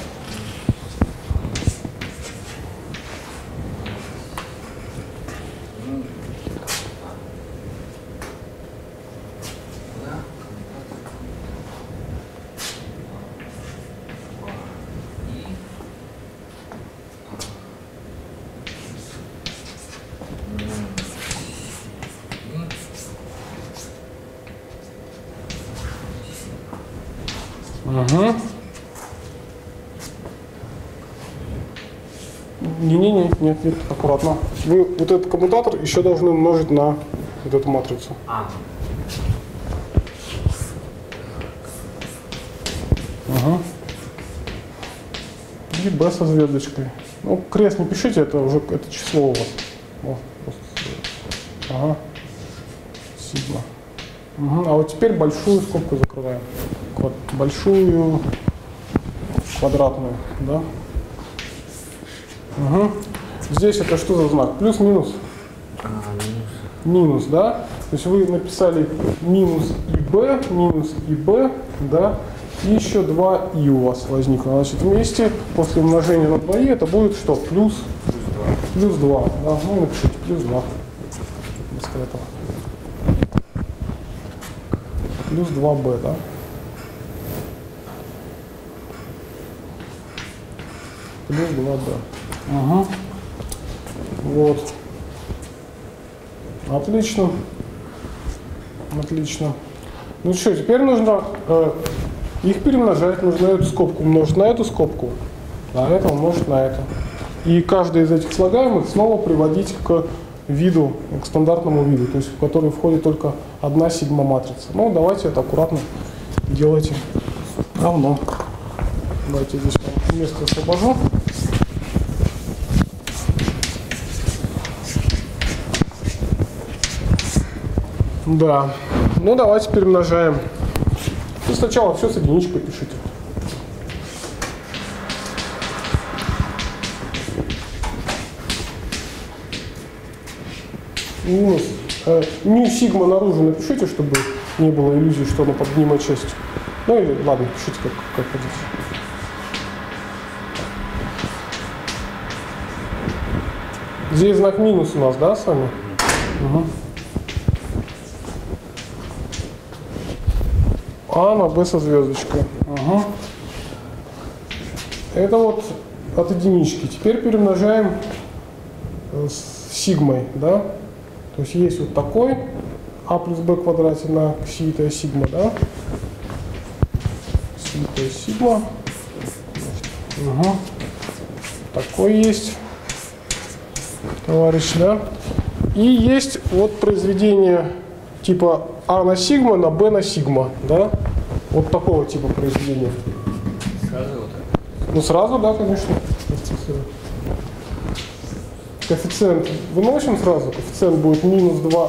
A: Угу. Не-не-не, нет, нет, аккуратно. Вы вот этот коммутатор еще должны умножить на вот эту матрицу.
B: А.
A: Угу. И b со звездочкой. Ну, крест не пишите, это уже это число у вас. Вот, просто... Ага. Сигма. Угу. А вот теперь большую скобку закрываем. Квад... Большую квадратную, да? Угу. Здесь это что за знак? Плюс-минус?
B: А, минус.
A: Минус, да? То есть вы написали минус и b, минус и b, да? И еще два и у вас возникло. Значит, вместе после умножения на два и это будет что? Плюс, плюс два. Да? Ну, напишите плюс два. Вместо этого. Плюс два бэ, да? Плюс два бэ. Угу. Вот. Отлично. Отлично. Ну что, теперь нужно э, их перемножать. Нужно эту скобку умножить на эту скобку, а это умножить на это. И каждый из этих слагаемых снова приводить к виду, к стандартному виду, то есть в который входит только одна сигма-матрица. Ну, давайте это аккуратно делайте равно. Давайте здесь место освобожу. Да. Ну, давайте перемножаем. Ну, сначала все с единичкой пишите. Минус. Э, мю сигма наружу напишите, чтобы не было иллюзии, что она под мнимой частью. Ну или, ладно, пишите как, как хотите. Здесь знак минус у нас, да, с вами? Угу. А на b со звездочкой. Угу. Это вот от единички. Теперь перемножаем с сигмой, да? То есть есть вот такой а плюс b квадрате на кси это сигма, да? Кси это сигма. Угу. Такой есть, товарищ, да? И есть вот произведение типа а на сигма на b на сигма, да? Вот такого типа произведения.
B: Сразу вот так?
A: Ну сразу, да, конечно. Коэффициент выносим сразу. Коэффициент будет минус два.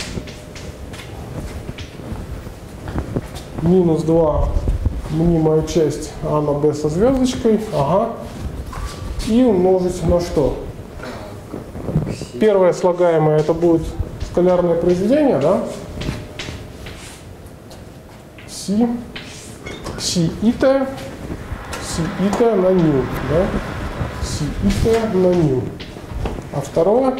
A: Минус два мнимая часть а на b со звездочкой. Ага. И умножить на что? Первое слагаемое это будет скалярное произведение, да? Си, си ита, си ита на ню, да? Си кси и t на ню. А второе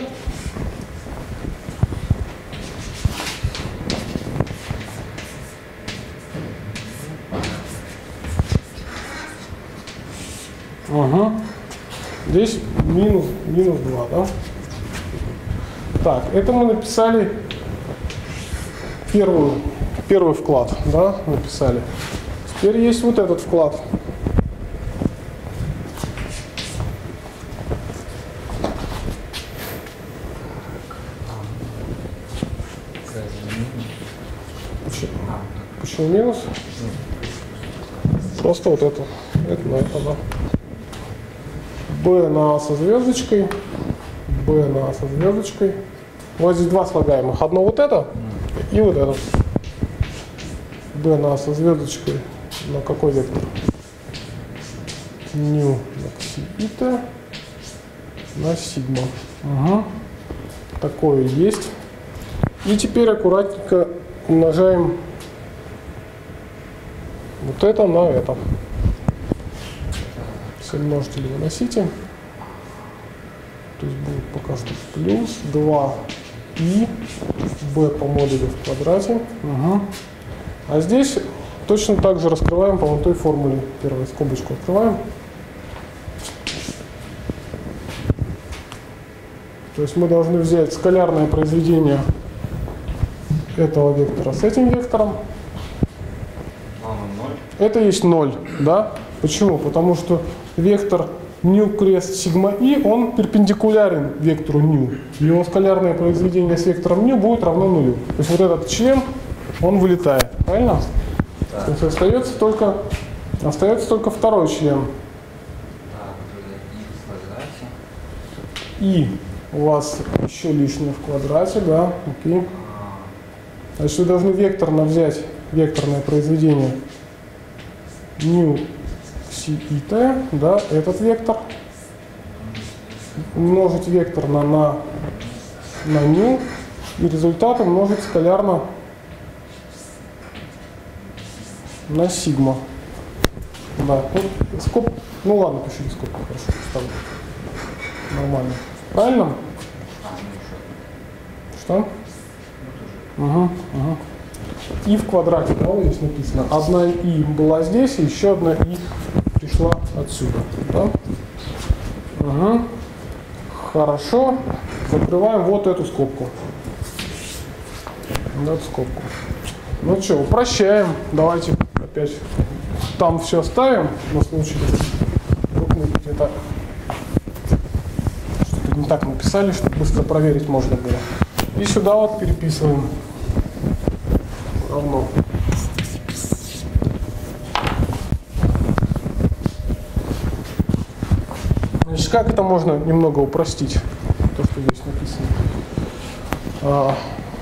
A: Ага. Здесь минус, минус два, да? Так, это мы написали первую, первый вклад, да, написали. Теперь есть вот этот вклад. Почему, почему минус? Просто вот это. Это на это, да. B на А со звездочкой. B на А со звездочкой. Вот здесь два слагаемых. Одно вот это и вот это. B на А со звездочкой. На какой вектор? Ню на кси и t на сигма. Угу. Такое есть. И теперь аккуратненько умножаем вот это на это. Все множители выносите. То есть будет пока что плюс два и b по модулю в квадрате. Угу. А здесь точно так же раскрываем по вот той формуле. Первую скобочку открываем. То есть мы должны взять скалярное произведение этого вектора с этим вектором. Это есть ноль, да? Почему? Потому что вектор ню крест сигма и, он перпендикулярен вектору ню. Его скалярное произведение с вектором ню будет равно нулю. То есть вот этот член, он вылетает. Правильно? Да. То есть остается только, остается только второй член. И у вас еще лишнее в квадрате, да? Окей. Значит, вы должны векторно взять векторное произведение ню кси и t, да, этот вектор, умножить векторно на, на ню, и результат умножить скалярно на сигма. Да, ну, скоб, ну ладно, пишите скобку, хорошо, ставлю. Нормально. Правильно? Что? Угу, угу. И в квадрате, да, вот здесь написано. Одна и была здесь, и еще одна и пришла отсюда. Да? Угу. Хорошо. Закрываем вот эту скобку. Вот эту скобку. Ну что, упрощаем. Давайте опять там все оставим на случай. Вдруг мы где-то что-то не так написали, чтобы быстро проверить можно было. И сюда вот переписываем. Равно. Значит, как это можно немного упростить? То, что здесь написано. А,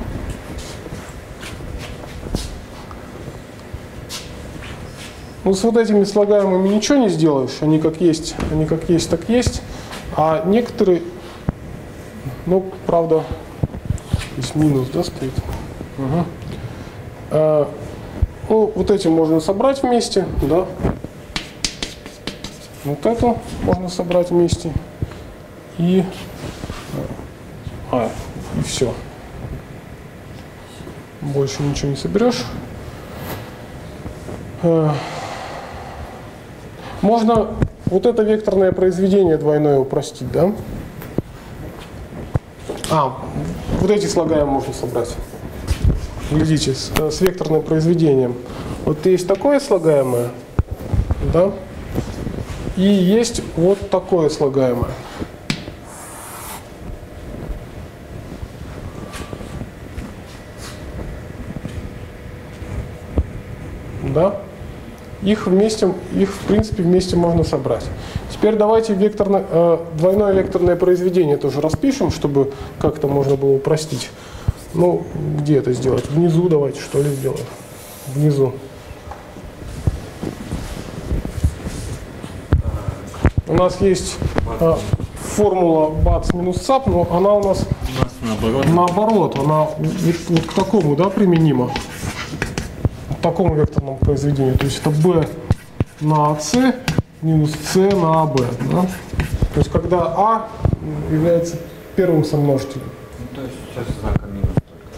A: ну, с вот этими слагаемыми ничего не сделаешь. Они как есть, они как есть, так есть. А некоторые, ну, правда, здесь минус, да, стоит. Угу. Uh, ну, вот эти можно собрать вместе, да. Вот это можно собрать вместе. И, а, и все. Больше ничего не соберешь. Uh, можно вот это векторное произведение двойное упростить, да. А, вот эти слагаемые можно собрать. Глядите, с, с векторным произведением. Вот есть такое слагаемое, да, и есть вот такое слагаемое. Да? Их вместе, их в принципе вместе можно собрать. Теперь давайте векторное, э, двойное векторное произведение тоже распишем, чтобы как-то можно было упростить. Ну, где это сделать? Внизу давайте, что ли, сделаем. Внизу. У нас есть а, формула бац минус цап, но она у нас наоборот, наоборот она вот, вот к такому, да, применима. К такому векторному произведению. То есть это b на ac минус c на ab. Да? То есть когда А является первым сомножителем.
B: Ну, то есть все с знаком минус только.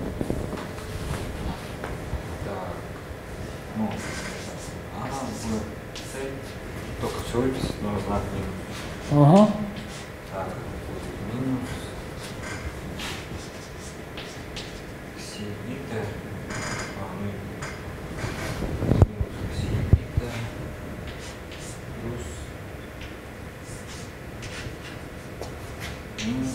B: Так. Ну, А, Б, С. Только все выписать, но знак минус.
A: Ага.
B: Так, будет минус. Кси и Т. А, ну и минус Кси и Т. Плюс. Минус.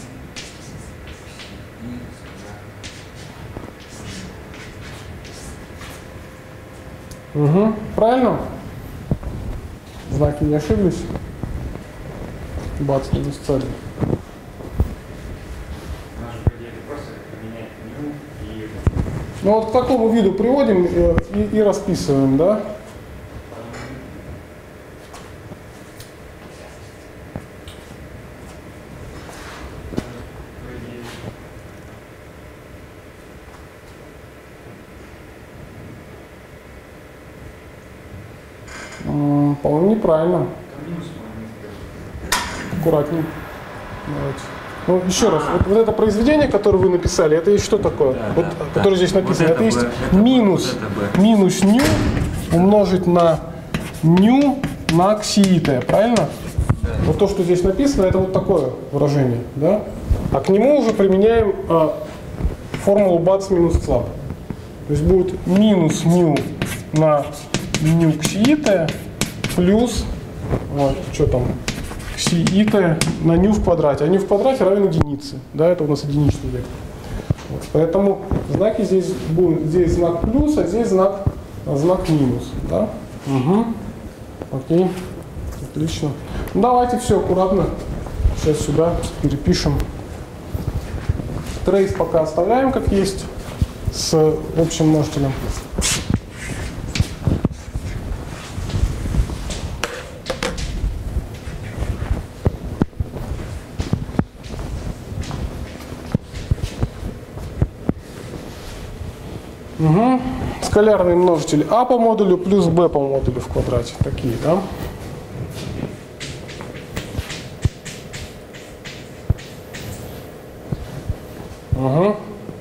A: Угу. Правильно? Знаки не ошиблись? Бац, минус цель.
B: Наш предел просто поменять ню и...
A: Ну вот к такому виду приводим и, и расписываем, да? По-моему, неправильно. Аккуратнее. Давайте. Ну, еще раз, вот, вот это произведение, которое вы написали, это есть что такое?
B: Да,
A: вот,
B: да,
A: которое
B: да.
A: здесь написано.
B: Вот
A: это,
B: это
A: есть
B: Б, это
A: минус,
B: вот это Б.
A: минус ню умножить на ню на ксиите, правильно?
B: Да.
A: Вот то, что здесь написано, это вот такое выражение, да? А к нему уже применяем а, формулу бац минус цап. То есть будет минус ню на ню ксиите плюс, вот, что там, ксиите на ню в квадрате. А ню в квадрате равен единице. Да, это у нас единичный вектор. Вот, поэтому знаки здесь будут, здесь знак плюс, а здесь знак, знак минус. Да? Угу. Окей. Отлично. Ну, давайте все аккуратно. Сейчас сюда перепишем. Трейс пока оставляем как есть с общим множителем. Угу. Скалярный множитель А по модулю плюс Б по модулю в квадрате. Такие, да? Угу.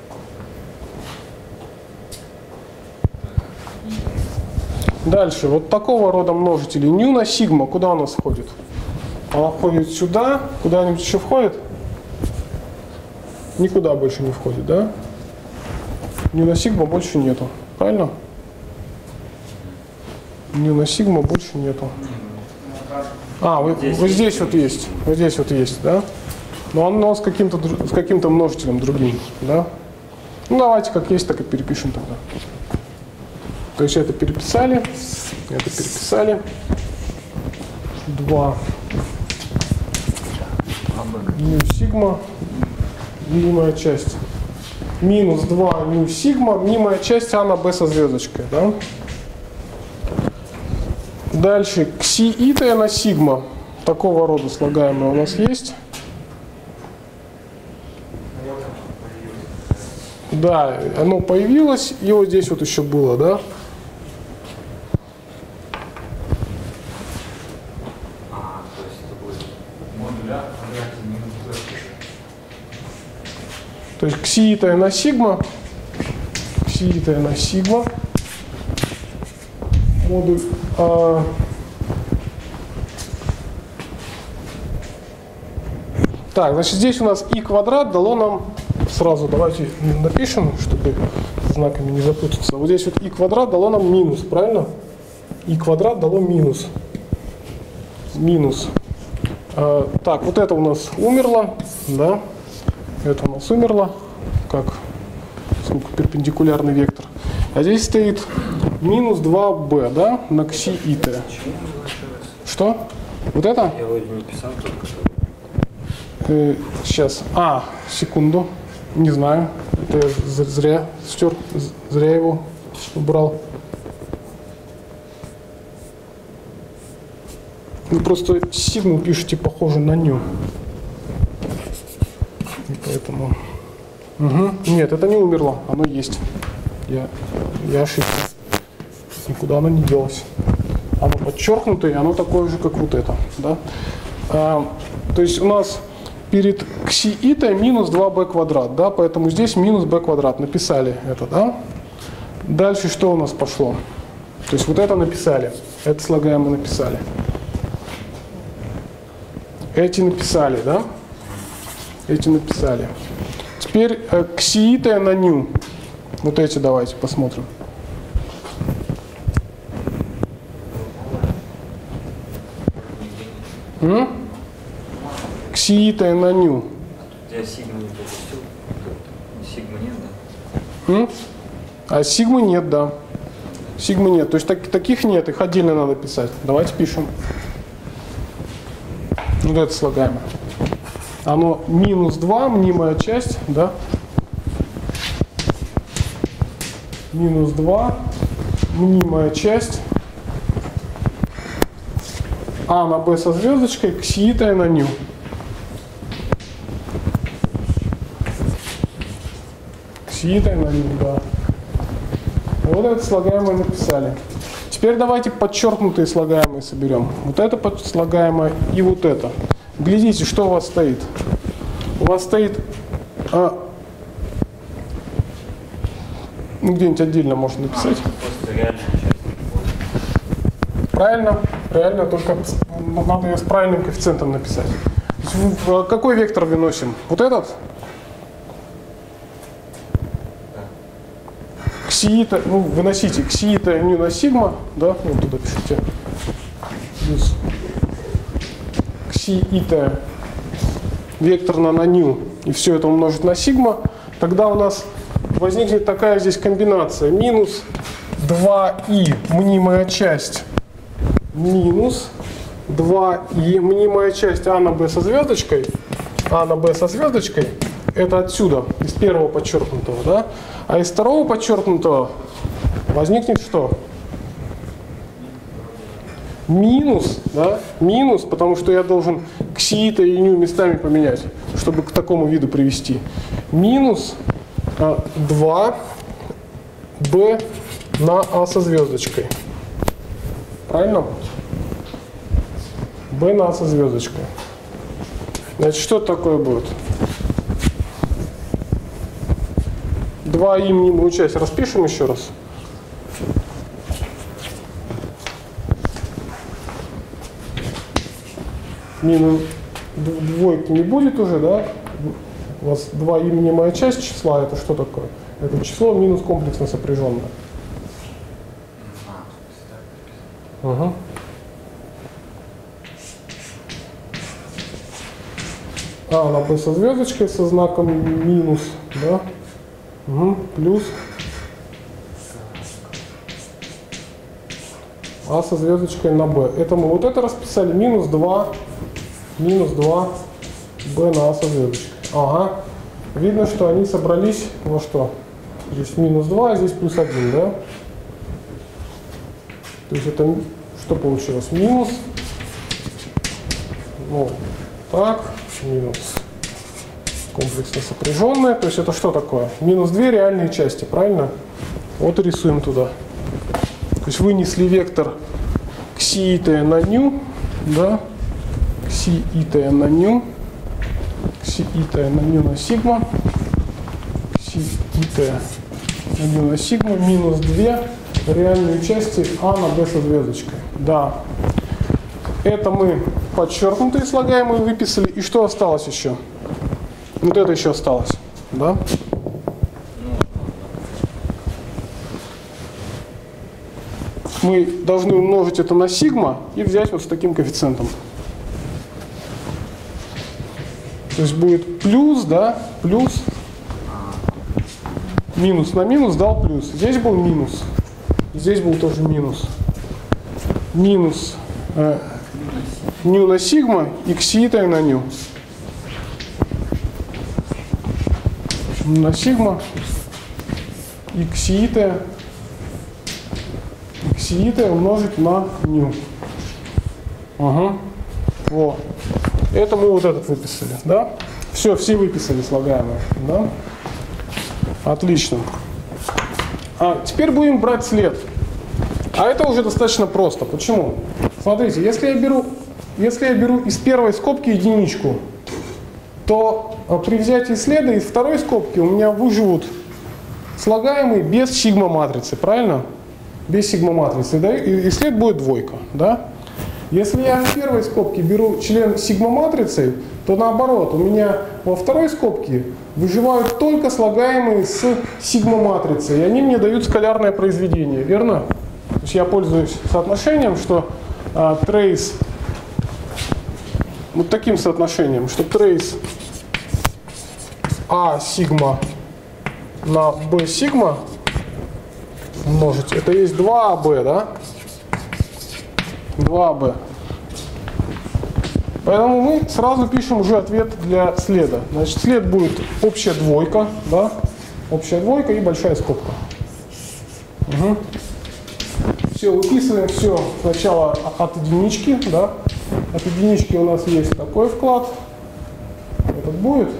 A: Дальше. Вот такого рода множители. Ню на сигма. Куда у нас входит? Она входит сюда. Куда-нибудь еще входит? Никуда больше не входит, да? Ню на сигма больше нету. Правильно? Ню на сигма больше нету. А, вот здесь, вот здесь вот есть. Вот здесь вот есть, да? Но оно с каким-то с каким-то множителем другим, да? Ну давайте как есть, так и перепишем тогда. То есть это переписали, это переписали. два ню сигма, мнимая часть. Минус два ню сигма, мнимая часть А на Б со звездочкой, да? Дальше ксиите на сигма. Такого рода слагаемое у нас есть. Да, оно появилось, и вот здесь вот еще было, да?
B: А, то есть это будет модуль А в квадрате минус Б.
A: То есть ксиите на сигма, ксиите на сигма, модуль А. Так, значит, здесь у нас и квадрат дало нам, сразу давайте напишем, чтобы знаками не запутаться. Вот здесь вот и квадрат дало нам минус, правильно? И квадрат дало минус. Минус. А, так, вот это у нас умерло, да? Это у нас умерло, как сколько, перпендикулярный вектор. А здесь стоит минус два бэ, да, на ксиите. Что? Вот это?
B: Я вроде не писал только что.
A: Э, сейчас. А, секунду. Не знаю. Это я зря стер, зря его убрал. Вы просто сигму пишете похоже на ню. И поэтому. Угу. Нет, это не умерло. Оно есть. Я, я ошибся. Никуда оно не делось. Оно подчеркнутое, оно такое же, как вот это. Да? А, То есть у нас перед кси и-то минус два бэ квадрат, да, поэтому здесь минус b квадрат. Написали это, да? Дальше что у нас пошло? То есть вот это написали, это слагаемое написали. Эти написали, да? Эти написали. Теперь э, кси и-то на ню. Вот эти давайте посмотрим. М? Кси и-то на ню.
B: Я сигма не пропустил. Сигма нет, да?
A: М? А сигмы нет, да. Сигмы нет. То есть так, таких нет, их отдельно надо писать. Давайте пишем. Вот это слагаемое. Оно минус два, мнимая часть, да? Минус два, мнимая часть. А на b со звездочкой, кси и-то на ню. Кси и-то на ню, да. Вот это слагаемое написали. Теперь давайте подчеркнутые слагаемые соберем. Вот это слагаемое и вот это. Глядите, что у вас стоит. У вас стоит, а, ну где-нибудь отдельно можно написать.
B: Просто реальная часть.
A: Правильно, правильно, только надо ее с правильным коэффициентом написать. Какой вектор выносим? Вот этот? Кси и-то, ну выносите кси и-то ню на сигма, да, вот туда пишите. Плюс кси и-то векторно на ню, и все это умножить на сигма, тогда у нас возникнет такая здесь комбинация. Минус два и мнимая часть минус два и мнимая часть а на b со звездочкой, а на b со звездочкой, это отсюда, из первого подчеркнутого, да? А из второго подчеркнутого возникнет что? Минус, да? Минус, потому что я должен кси и-то и ню местами поменять, чтобы к такому виду привести. Минус а, два бэ на а со звездочкой. Правильно? b на а со звездочкой. Значит, что такое будет? два и мнимую часть распишем еще раз. Минус двойки не будет уже, да? У вас два и мнимая часть числа, это что такое? Это число минус комплексно сопряженное. Угу. А на b со звездочкой со знаком минус, да? Угу. Плюс а со звездочкой на b. Это мы вот это расписали, минус два, минус два b на а со звездочкой. Ага. Видно, что они собрались во что? Здесь минус два, а здесь плюс один, да? То есть это что получилось? Минус. Ну, так, минус комплексно сопряженное. То есть это что такое? Минус две реальные части, правильно? Вот и рисуем туда. То есть вынесли вектор кси и-то на ню, да? Кси и-то на ню, кси и-то на ню на сигма, кси и-то на ню на сигма, минус две реальные части а на b со звездочкой. Да. Это мы подчеркнутые слагаемые выписали. И что осталось еще? Вот это еще осталось, да? Мы должны умножить это на сигма и взять вот с таким коэффициентом. То есть будет плюс, да, плюс, минус на минус дал плюс. Здесь был минус, здесь был тоже минус. Минус э, ню на сигма и кси и-то на ню. На сигма и кси и-то, кси и-то умножить на ню. Ага. Вот. Это мы вот этот выписали, да? Все, все выписали слагаемые, да? Отлично. А теперь будем брать след. А это уже достаточно просто. Почему? Смотрите, если я беру если я беру из первой скобки единичку, то при взятии следа из второй скобки у меня выживут слагаемые без сигма-матрицы, правильно? Без сигма-матрицы, да? И след будет двойка, да? Если я в первой скобке беру член сигма-матрицы, то наоборот, у меня во второй скобке выживают только слагаемые с сигма-матрицей, и они мне дают скалярное произведение, верно? То есть я пользуюсь соотношением, что а, трейс, вот таким соотношением, что трейс А сигма на B сигма умножить, это есть два а бэ, да? два а бэ. Поэтому мы сразу пишем уже ответ для следа. Значит, след будет общая двойка, да? Общая двойка и большая скобка. Угу. Все, выписываем все сначала от единички, да? От единички у нас есть такой вклад. Этот будет.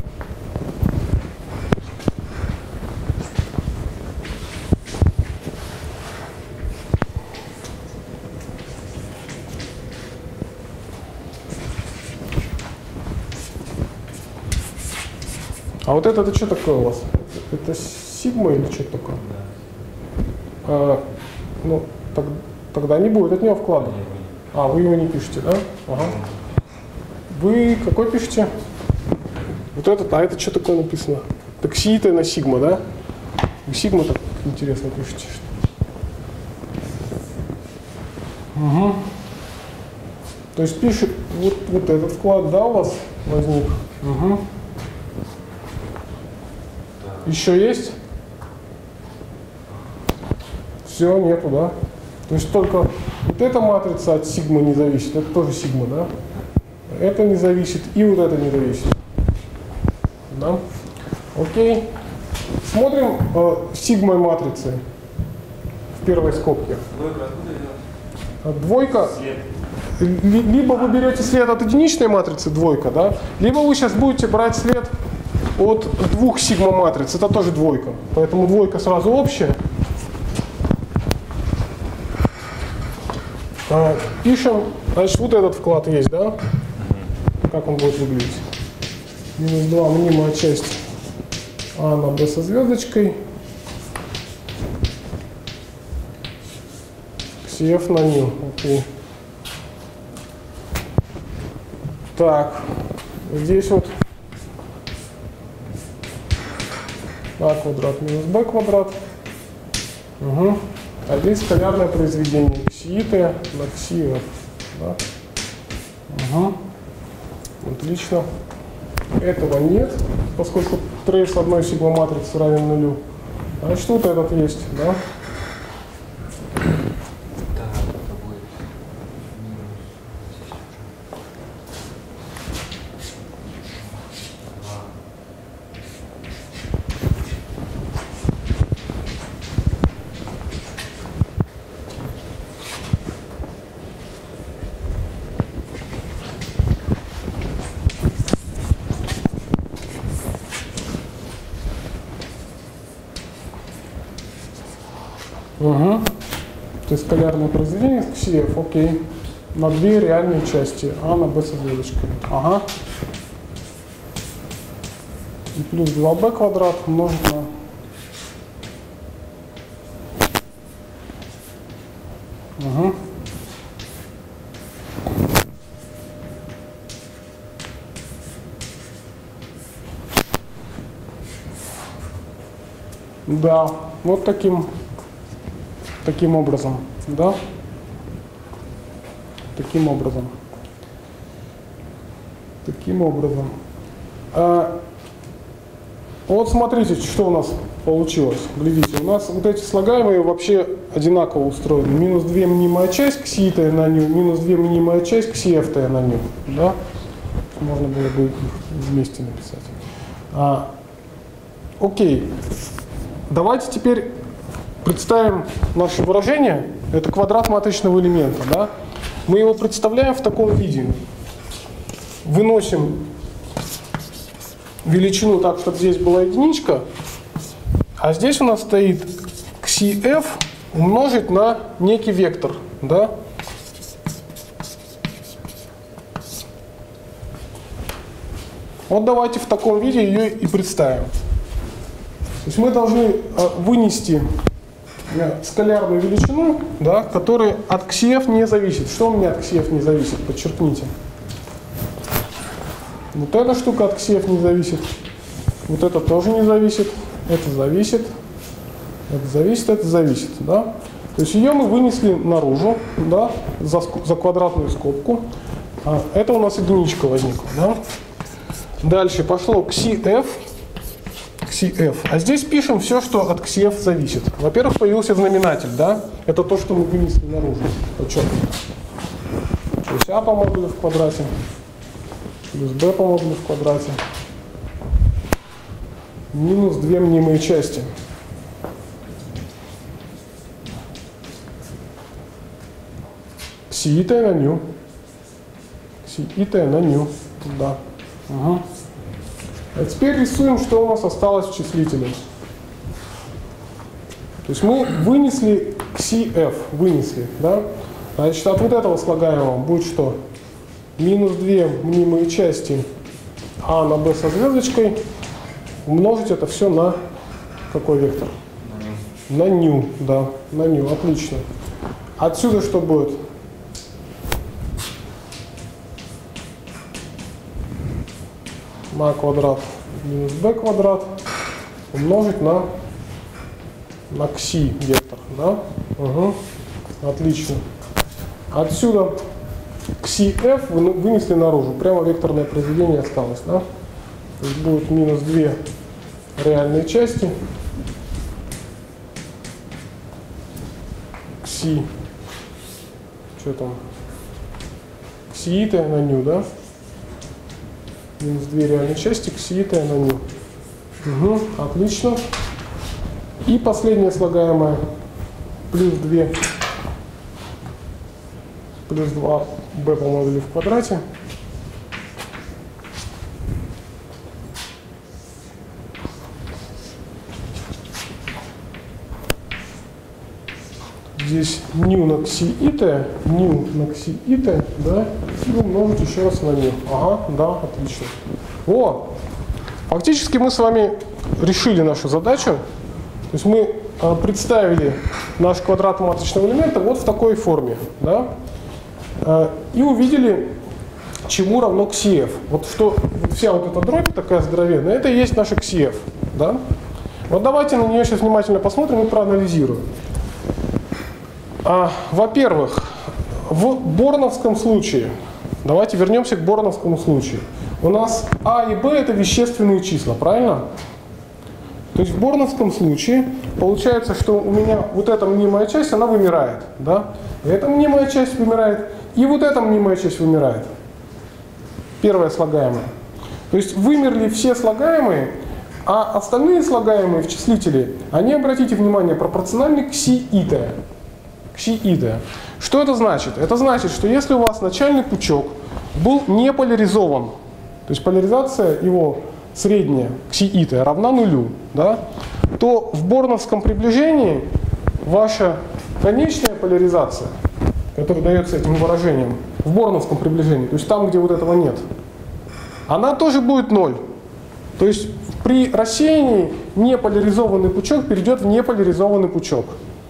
A: А вот это, это что такое у вас? Это сигма или что такое? А, ну, так, тогда не будет от него вклада. А, вы его не пишете, да? Ага. Вы какой пишете? Вот этот, а это что такое написано? Так сиита на сигма, да? Вы сигма так интересно пишете. Угу. То есть пишет вот, вот этот вклад, да, у вас возник? Угу. Еще есть? Все, нету, да? То есть только вот эта матрица от сигмы не зависит, это тоже сигма, да? Это не зависит и вот это не зависит. Да? Окей. Смотрим э, сигмой матрицы в первой скобке. Двойка. Либо вы берете след от единичной матрицы, двойка, да? Либо вы сейчас будете брать след от двух сигма-матриц, это тоже двойка. Поэтому двойка сразу общая. А, пишем, значит, вот этот вклад есть, да? Как он будет выглядеть? Минус два мнимая часть А на B со звездочкой. си эф на нил. Окей. Так, здесь вот А квадрат минус Б квадрат. Угу. А здесь скалярное произведение ксииты на кси эф. Да? Угу. Отлично. Этого нет, поскольку трейс одной сигма-матрицы равен нулю. Значит, вот этот есть, да? Угу. То есть скалярное произведение кси эф, окей. На две реальные части А на Б со звездочкой. Ага. И плюс два бэ квадрат умножить на угу. Да, вот таким таким образом, да? Таким образом. Таким образом. А, вот смотрите, что у нас получилось. Глядите, у нас вот эти слагаемые вообще одинаково устроены. Минус две мнимая часть кси-т на ню, минус две мнимая часть кси-ф-т на ню. Да? Можно было бы их вместе написать. А, окей. Давайте теперь представим наше выражение. Это квадрат матричного элемента. Да? Мы его представляем в таком виде. Выносим величину так, чтобы здесь была единичка, а здесь у нас стоит кси-f умножить на некий вектор. Да? Вот давайте в таком виде ее и представим. То есть мы должны вынести скалярную величину, да, которая от ксиэф не зависит. Что у меня от ксиэф не зависит? Подчеркните. Вот эта штука от ксиэф не зависит. Вот это тоже не зависит. Это зависит. Это зависит, это зависит. Да? То есть ее мы вынесли наружу, да, за, за квадратную скобку. А это у нас единичка возникла. Да? Дальше пошло ксиэф. ксиэф. А здесь пишем все, что от ксиэф зависит. Во-первых, появился знаменатель, да? Это то, что мы вынесли наружу. Подчеркнуто. То есть а по модулю в квадрате плюс b по модулю в квадрате минус две мнимые части. Кси-итая на ню. Кси-итая на ню. Да. Угу. А теперь рисуем, что у нас осталось в числителе. То есть мы вынесли ксиэф, вынесли, да? Значит, от вот этого слагаемого будет что? Минус две мнимые части а на b со звездочкой, умножить это все на какой вектор? На ню, да, на ню, отлично. Отсюда что будет? На квадрат минус b квадрат умножить на, на кси вектор, да? Угу. Отлично. Отсюда ксиэф вынесли наружу, прямо векторное произведение осталось, да? То есть будет минус две реальные части кси, что там, кси-итая на ню, да? Минус две реальные части, кси-итая на ню. Угу, отлично. И последнее слагаемое плюс две плюс два b по модулю в квадрате здесь ню на кси-итая, ню на кси-итая, да, и умножить еще раз на ню. Ага, да, отлично. О, фактически мы с вами решили нашу задачу. То есть мы а, представили наш квадрат матричного элемента вот в такой форме, да, а, и увидели, чему равно ксиэф. Вот что вот вся вот эта дробь такая здоровенная, это и есть наша ксиэф, да. Вот давайте на нее сейчас внимательно посмотрим и проанализируем. А, во-первых, в борновском случае, давайте вернемся к борновскому случаю. У нас а и b это вещественные числа, правильно? То есть в борновском случае получается, что у меня вот эта мнимая часть, она вымирает, да? Эта мнимая часть вымирает, и вот эта мнимая часть вымирает. Первое слагаемое. То есть вымерли все слагаемые, а остальные слагаемые в числителе, они, обратите внимание, пропорциональны кси-итая. Кси-итая. Что это значит? Это значит, что если у вас начальный пучок был не поляризован, то есть поляризация его средняя, кси-итая, равна нулю, да, то в борновском приближении ваша конечная поляризация, которая дается этим выражением, в борновском приближении, то есть там, где вот этого нет, она тоже будет ноль. То есть при рассеянии неполяризованный пучок перейдет в неполяризованный пучок.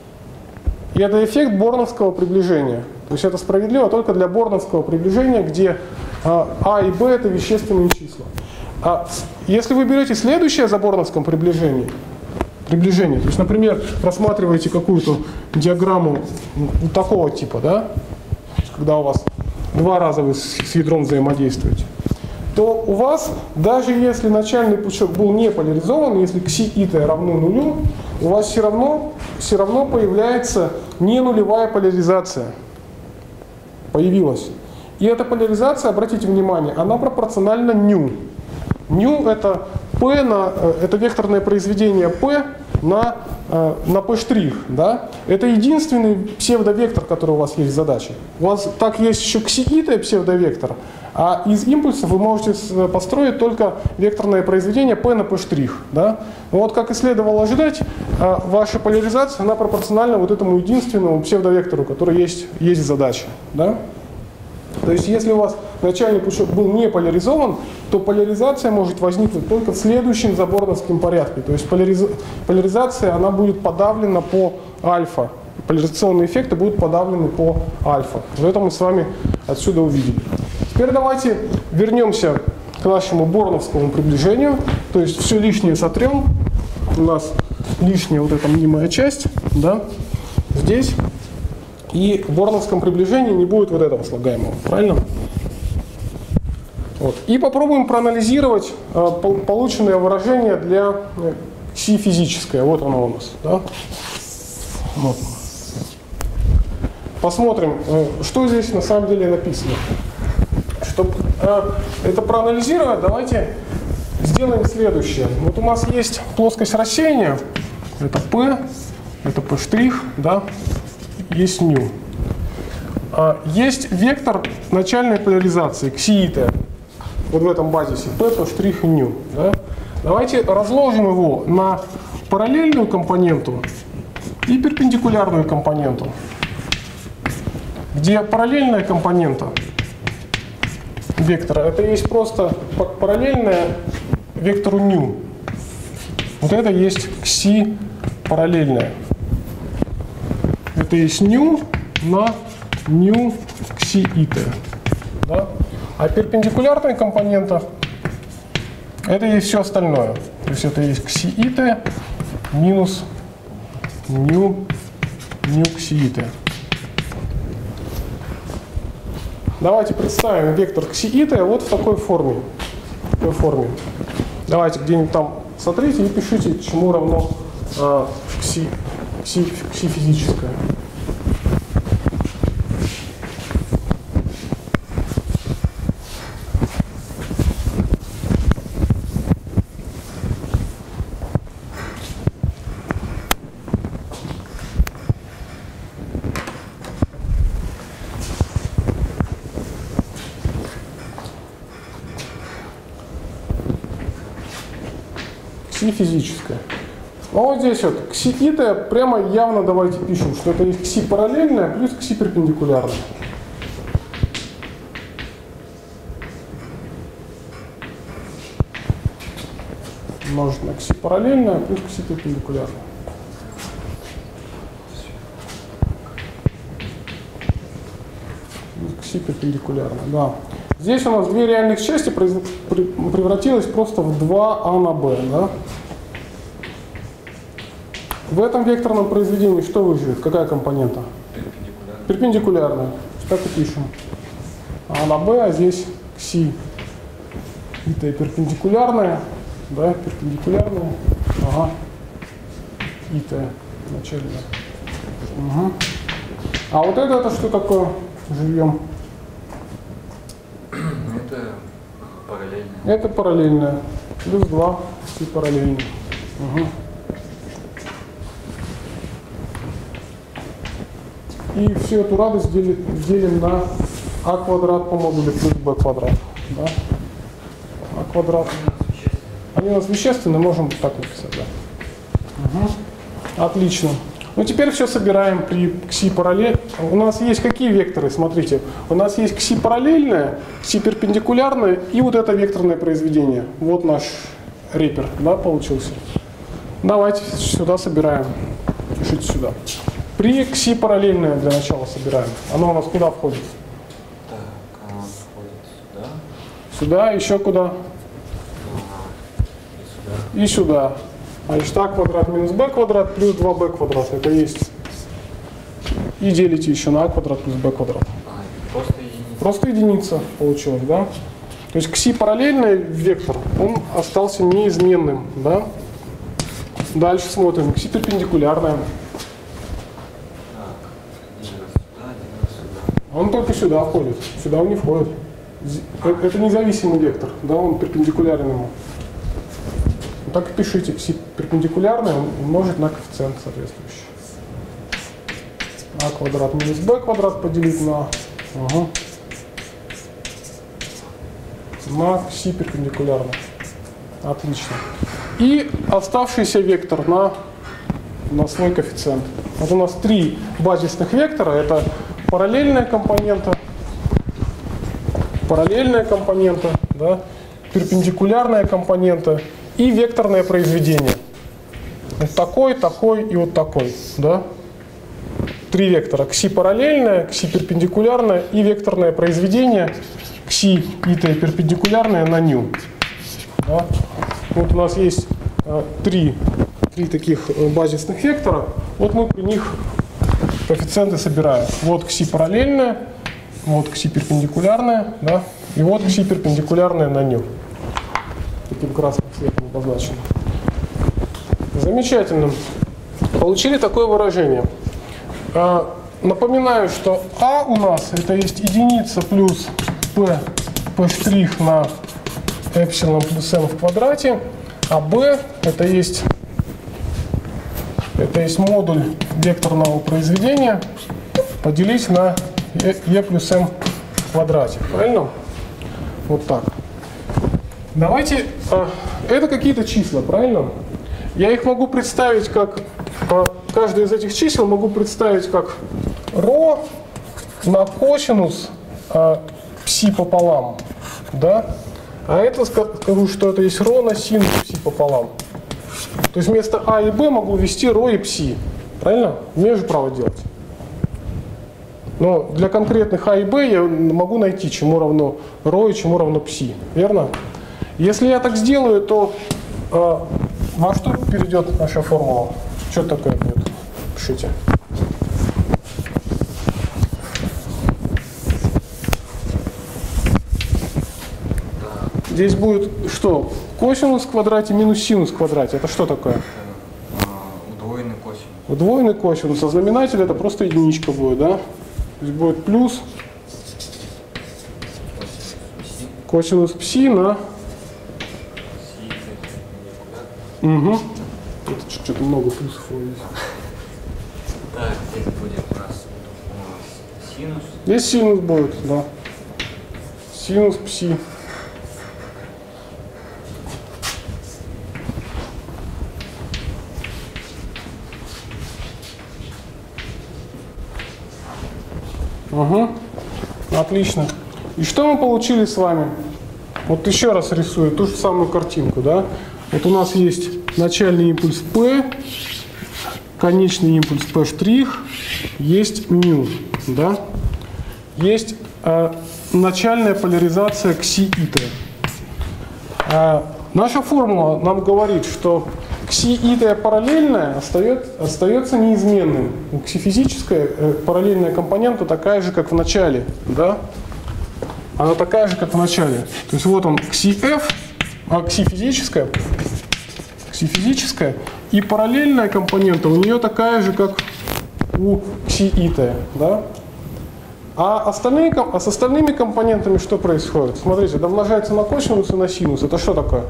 A: И это эффект борновского приближения. То есть это справедливо только для борновского приближения, где а и b это вещественные числа. А если вы берете следующее за борновском приближении, приближение, то есть, например, рассматриваете какую-то диаграмму вот такого типа, да, когда у вас два раза вы с ядром взаимодействуете, то у вас, даже если начальный пучок был не поляризован, если кси-итая равно нулю, у вас все равно, все равно появляется не нулевая поляризация. Появилась. И эта поляризация, обратите внимание, она пропорциональна ню. Ню это p на, это векторное произведение p на, на p', да? Это единственный псевдовектор, который у вас есть в задаче. У вас так есть еще кси-итая псевдовектор, а из импульсов вы можете построить только векторное произведение p на p', да? Вот как и следовало ожидать, ваша поляризация, она пропорциональна вот этому единственному псевдовектору, который есть, есть в задаче, да? То есть если у вас начальный пучок был не поляризован, то поляризация может возникнуть только в следующем заборновском порядке. То есть поляриза... поляризация она будет подавлена по альфа. Поляризационные эффекты будут подавлены по альфа. Вот это мы с вами отсюда увидели. Теперь давайте вернемся к нашему борновскому приближению. То есть все лишнее сотрем. У нас лишняя вот эта мнимая часть, да, здесь. И в борновском приближении не будет вот этого слагаемого. Правильно? Вот. И попробуем проанализировать э, полученное выражение для э, кси физическое. Вот оно у нас. Да? Вот. Посмотрим, э, что здесь на самом деле написано. Чтобы э, это проанализировать, давайте сделаем следующее. Вот у нас есть плоскость рассеяния. Это P, это P', да, есть ню. А есть вектор начальной поляризации, кси-т. Вот в этом базисе P, P' и ню. Да? Давайте разложим его на параллельную компоненту и перпендикулярную компоненту. Где параллельная компонента вектора, это есть просто параллельная вектору ню. Вот это есть кси параллельная. Это есть ню на ню кси-ит. Да? А перпендикулярная компонента это есть все остальное. То есть это есть кси-ит минус ню ню кси-ит. Давайте представим вектор кси-ит вот в такой форме. В такой форме. Давайте где-нибудь там смотрите и пишите, чему равно а, кси, кси, кси физическое. Физическое. Но вот здесь вот кси-ит прямо явно давайте пишем, что это есть кси параллельная плюс кси перпендикулярная. Умножить на кси параллельная плюс кси перпендикулярная. Кси перпендикулярная, да. Здесь у нас две реальных части превратилось просто в два а на b. Да? В этом векторном произведении что выживет? Какая компонента? Перпендикулярная. Перпендикулярная. Так и пишем. А на b, а здесь кси. Это перпендикулярная. Да, перпендикулярная. Ага. ит начальная. Угу. А вот это, это что такое? Живьем.
B: Это параллельно.
A: Это параллельная. Плюс два кси параллельно. Угу. И всю эту радость делим, делим на а квадрат по модулю плюс b квадрат. Да? А квадрат. Они у нас вещественные, можем так написать. Да? Угу. Отлично. Ну теперь все собираем при кси параллель. У нас есть какие векторы? Смотрите. У нас есть кси параллельная, кси перпендикулярная и вот это векторное произведение. Вот наш репер, да, получился. Давайте сюда собираем. Пишите сюда. При кси параллельное для начала собираем. Оно у нас куда входит?
B: Так, оно входит сюда.
A: Сюда, еще куда?
B: Ага. И сюда.
A: И сюда. Значит, а квадрат минус b квадрат плюс два бэ квадрат. Это есть. И делите еще на а квадрат плюс b квадрат.
B: А, просто единица.
A: Просто единица получилось, да? То есть кси параллельный вектор, он остался неизменным, да? Дальше смотрим. Кси перпендикулярная. Он только сюда входит, сюда он не входит. Это независимый вектор, да, он перпендикулярен ему. Так и пишите, кси перпендикулярное умножить на коэффициент соответствующий. А квадрат минус b квадрат поделить на, ага, на кси перпендикулярно. Отлично. И оставшийся вектор на, на свой коэффициент. Вот у нас три базисных вектора. Это параллельная компонента, параллельная компонента, да, перпендикулярная компонента и векторное произведение. Вот такой, такой и вот такой. Да? Три вектора. Кси параллельная, кси перпендикулярная и векторное произведение кси и t перпендикулярное на ню. Да? Вот у нас есть э, три, три таких базисных вектора. Вот мы при них коэффициенты собираем. Вот кси параллельная, вот кси перпендикулярная, да? И вот кси перпендикулярная на ню. Таким красным цветом обозначено. Замечательно. Получили такое выражение. А, напоминаю, что А у нас это есть единица плюс P, P' на эпсилон плюс m в квадрате, а B это есть, это есть модуль векторного произведения поделить на E плюс m в квадрате. Правильно? Вот так. Давайте, а, это какие-то числа, правильно? Я их могу представить как, а, каждое из этих чисел могу представить как ρ на косинус а, пси пополам, да? А это скажу, что это есть ρ на синус пси пополам. То есть вместо а и b могу ввести ρ и пси, правильно? Имею же право делать. Но для конкретных а и b я могу найти, чему равно ρ и чему равно пси, верно? Если я так сделаю, то э, во что перейдет наша формула? Что такое будет? Пишите. Здесь будет что? Косинус в квадрате минус синус в квадрате. Это что такое?
B: Удвоенный косинус.
A: Удвоенный косинус. А знаменатель это просто единичка будет, да? То есть будет плюс косинус пси на... Угу. Тут что-то много плюсов.
B: Так, здесь будет у нас, у нас синус.
A: Здесь синус будет, да. Синус пси. Угу. Отлично. И что мы получили с вами? Вот еще раз рисую ту же самую картинку, да? Вот у нас есть начальный импульс P, конечный импульс P', есть μ, да? Есть э, начальная поляризация кси и t. Э, наша формула нам говорит, что кси и t параллельная остается, остается неизменным. Кси-физическая э, параллельная компонента такая же, как в начале, да? Она такая же, как в начале. То есть вот он кси-f, а кси-физическая, кси-физическая, и параллельная компонента у нее такая же, как у кси и t, да? А, остальные, а с остальными компонентами что происходит? Смотрите, домножается на косинус и на синус. Это что такое?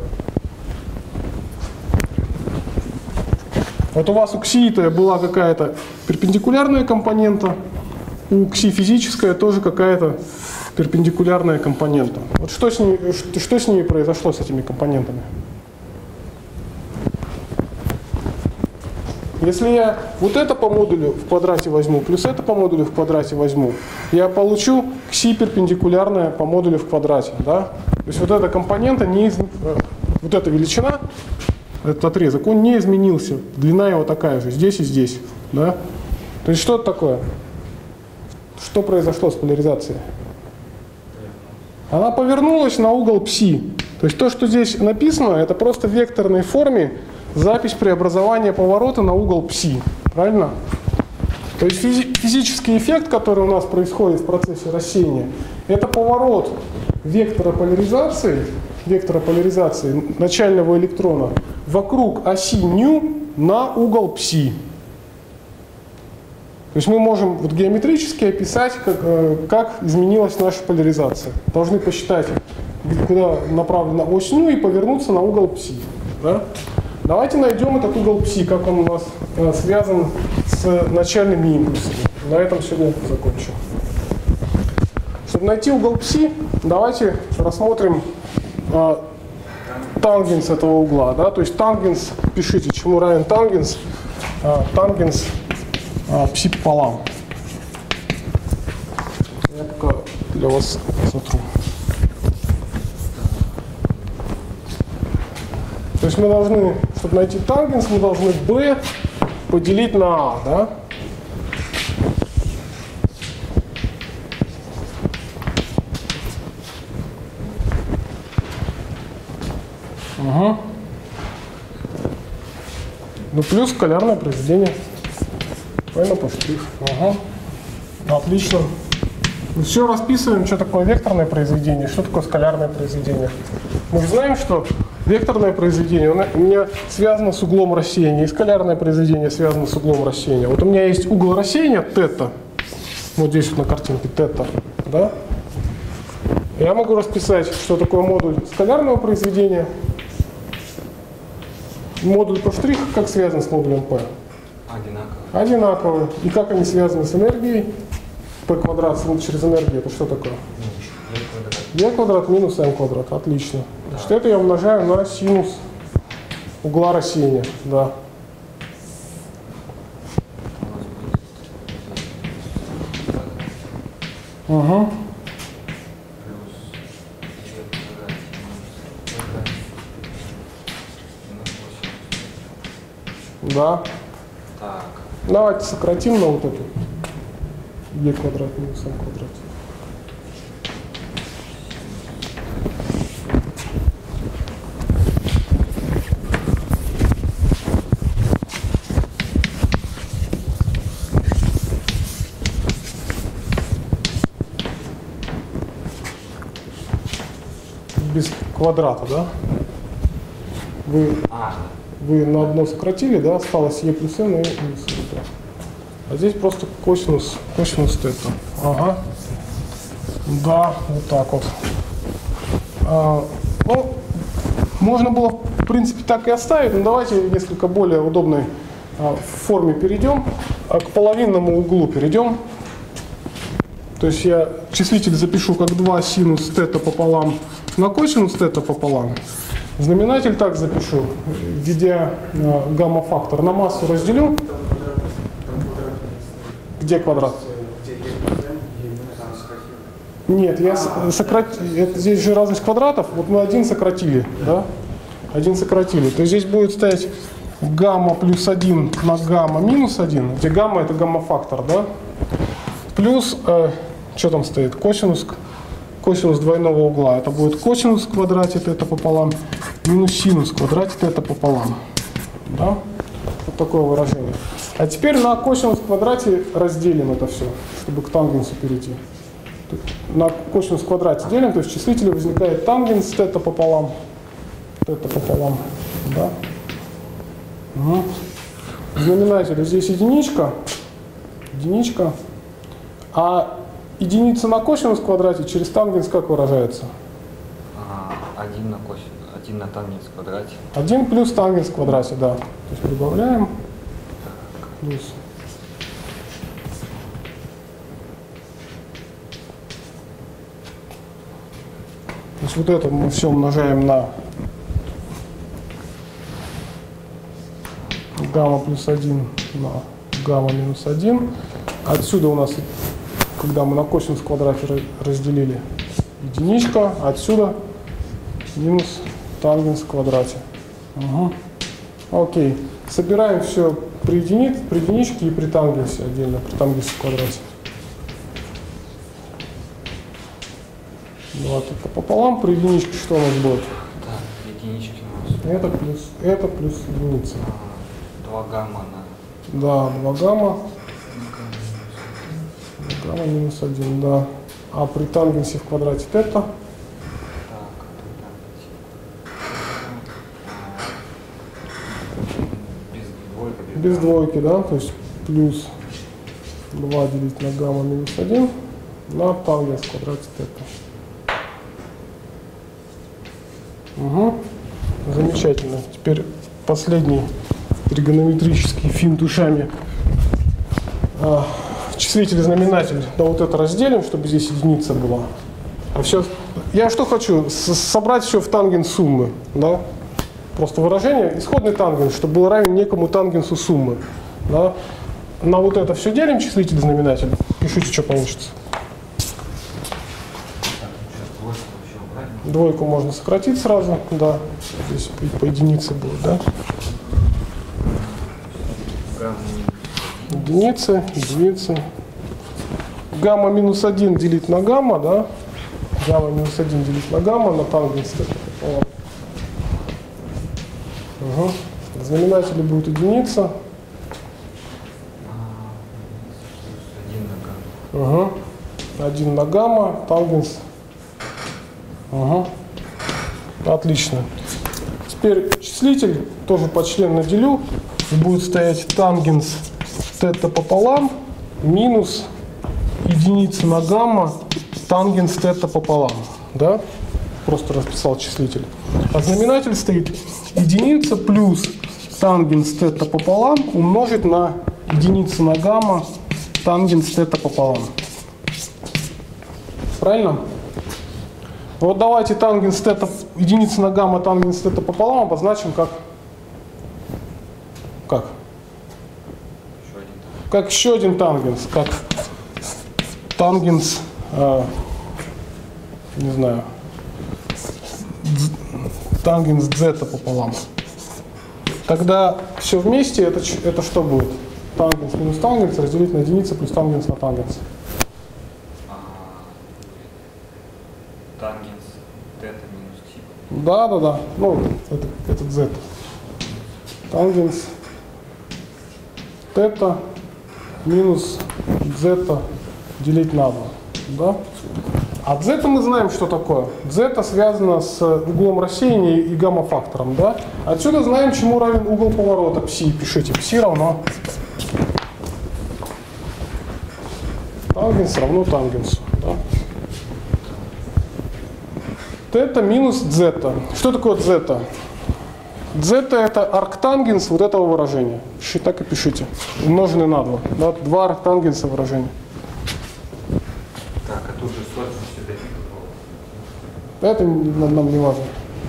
A: Вот у вас у кси и t была какая-то перпендикулярная компонента, у кси-физическая тоже какая-то перпендикулярная компонента. Вот что с ней, что с ними произошло, с этими компонентами? Если я вот это по модулю в квадрате возьму, плюс это по модулю в квадрате возьму, я получу кси перпендикулярное по модулю в квадрате. Да? То есть вот эта компонента, не из... вот эта величина, этот отрезок, он не изменился. Длина его такая же, здесь и здесь. Да? То есть что это такое? Что произошло с поляризацией? Она повернулась на угол пси. То есть то, что здесь написано, это просто в векторной форме запись преобразования поворота на угол пси. Правильно? То есть физи физический эффект, который у нас происходит в процессе рассеяния, это поворот вектора поляризации, вектора поляризации начального электрона вокруг оси ню на угол пси. То есть мы можем вот геометрически описать, как, как изменилась наша поляризация. Должны посчитать, куда направлена ось ню, и повернуться на угол пси. Да? Давайте найдем этот угол пси, как он у нас э, связан с начальными импульсами. На этом сегодня закончим. Чтобы найти угол пси, давайте рассмотрим э, тангенс этого угла. Да? То есть тангенс, пишите, чему равен тангенс. Э, тангенс э, пси пополам. Я пока для вас сотру. То есть мы должны, чтобы найти тангенс, мы должны b поделить на a, да? Угу. Ну плюс скалярное произведение. p на p'. Угу. Отлично. Все расписываем, что такое векторное произведение, что такое скалярное произведение. Мы же знаем, что векторное произведение у меня связано с углом рассеяния, и скалярное произведение связано с углом рассеяния. Вот у меня есть угол рассеяния θ, вот здесь вот на картинке θ, да? Я могу расписать, что такое модуль скалярного произведения. Модуль p' как связан с модулем p?
B: Одинаково.
A: Одинаковые. И как они связаны с энергией? p квадрат через энергию, это что такое? e квадрат минус m квадрат. Отлично. Да. Значит, это я умножаю на синус угла рассеяния. Да. Угу. Да.
B: Так.
A: Давайте сократим на вот эту e квадрат минус m квадрат. Без квадрата, да? Вы,
B: а.
A: вы на одно сократили, да? Осталось e плюс n и минус m. А здесь просто косинус, косинус θ. Ага. Да, вот так вот. А, ну, можно было, в принципе, так и оставить, но давайте в несколько более удобной а, форме перейдем. А к половинному углу перейдем. То есть я числитель запишу как два синус θ пополам на косинус θ пополам. Знаменатель так запишу, введя а, гамма-фактор. На массу разделю. Где квадрат? Нет, я сократил. Здесь же разность квадратов. Вот мы один сократили, да? Один сократили. То есть здесь будет стоять гамма плюс один на гамма минус один, где гамма это гамма-фактор, да? Плюс, э, что там стоит? Косинус, косинус двойного угла. Это будет косинус в квадрате θ пополам минус синус в квадрате θ пополам. Да? Вот такое выражение. А теперь на косинус в квадрате разделим это все, чтобы к тангенсу перейти. На косинус в квадрате делим, то есть в числителе возникает тангенс θ пополам. θ пополам. Да? Угу. В знаменателе здесь единичка. Единичка. А единица на косинус в квадрате через тангенс как выражается?
B: один на косинус, один на тангенс в квадрате.
A: один плюс тангенс в квадрате, да. То есть прибавляем. Плюс. То есть вот это мы все умножаем на гамма плюс один на гамма минус один. Отсюда у нас, когда мы на косинус в квадрате разделили, единичка, отсюда минус тангенс в квадрате. Угу. Окей. Собираем все при, едини... при единичке и при тангенсе отдельно, при тангенсе в квадрате. два это пополам, при единичке что у нас будет?
B: Так, единички у нас.
A: Это плюс, это плюс единица.
B: два гамма на...
A: Да, два гамма. Гамма минус один, да. А при тангенсе в квадрате θ? Без двойки, да, то есть плюс два делить на гамма минус один на тангенс в квадрате θ. Угу. Замечательно. Теперь последний тригонометрический финт ушами. А, числитель и знаменатель, да, вот это разделим, чтобы здесь единица была. А все, я что хочу? С собрать все в тангенс суммы, да? Просто выражение, исходный тангенс, чтобы был равен некому тангенсу суммы. Да? На вот это все делим, числитель и знаменатель. Пишите, что получится.
B: Так, сейчас двойку еще убрать.
A: Двойку можно сократить сразу, да. Здесь по, по единице будет, да. Единицы, единицы. Гамма минус один делить на гамма, да. Гамма минус один делить на гамма, на тангенс. Угу. В знаменателе будет единица. Угу. один на гамма, тангенс. Угу. Отлично. Теперь числитель тоже почленно делю. И будет стоять тангенс тета пополам минус единица на гамма тангенс тета пополам. Да? Просто расписал числитель. А знаменатель стоит единица плюс тангенс тета пополам умножить на единицу на гамма тангенс тета пополам. Правильно? Вот давайте тангенс тета, единица на гамма тангенс тета пополам обозначим как как?
B: Еще один.
A: Как еще один тангенс, как тангенс, э, не знаю, тангенс дзета пополам. Тогда все вместе, это, это что будет? Тангенс минус тангенс разделить на единицу плюс тангенс на тангенс.
B: А, тангенс тета минус кси.
A: Да, да, да. Ну, это, это z. Тангенс тета минус зета делить на два. Да? А зета мы знаем, что такое. Зета связано с углом рассеяния и гамма-фактором. Да? Отсюда знаем, чему равен угол поворота. Пси. Пишите. Пси равно тангенс равно тангенсу. Да? Тета минус зета. Что такое зета? Зета это арктангенс вот этого выражения. Так и пишите. Умноженный на два. Да? Два арктангенса выражения.
B: Так, а тут же с точностью до пика.
A: Это нам, нам не важно.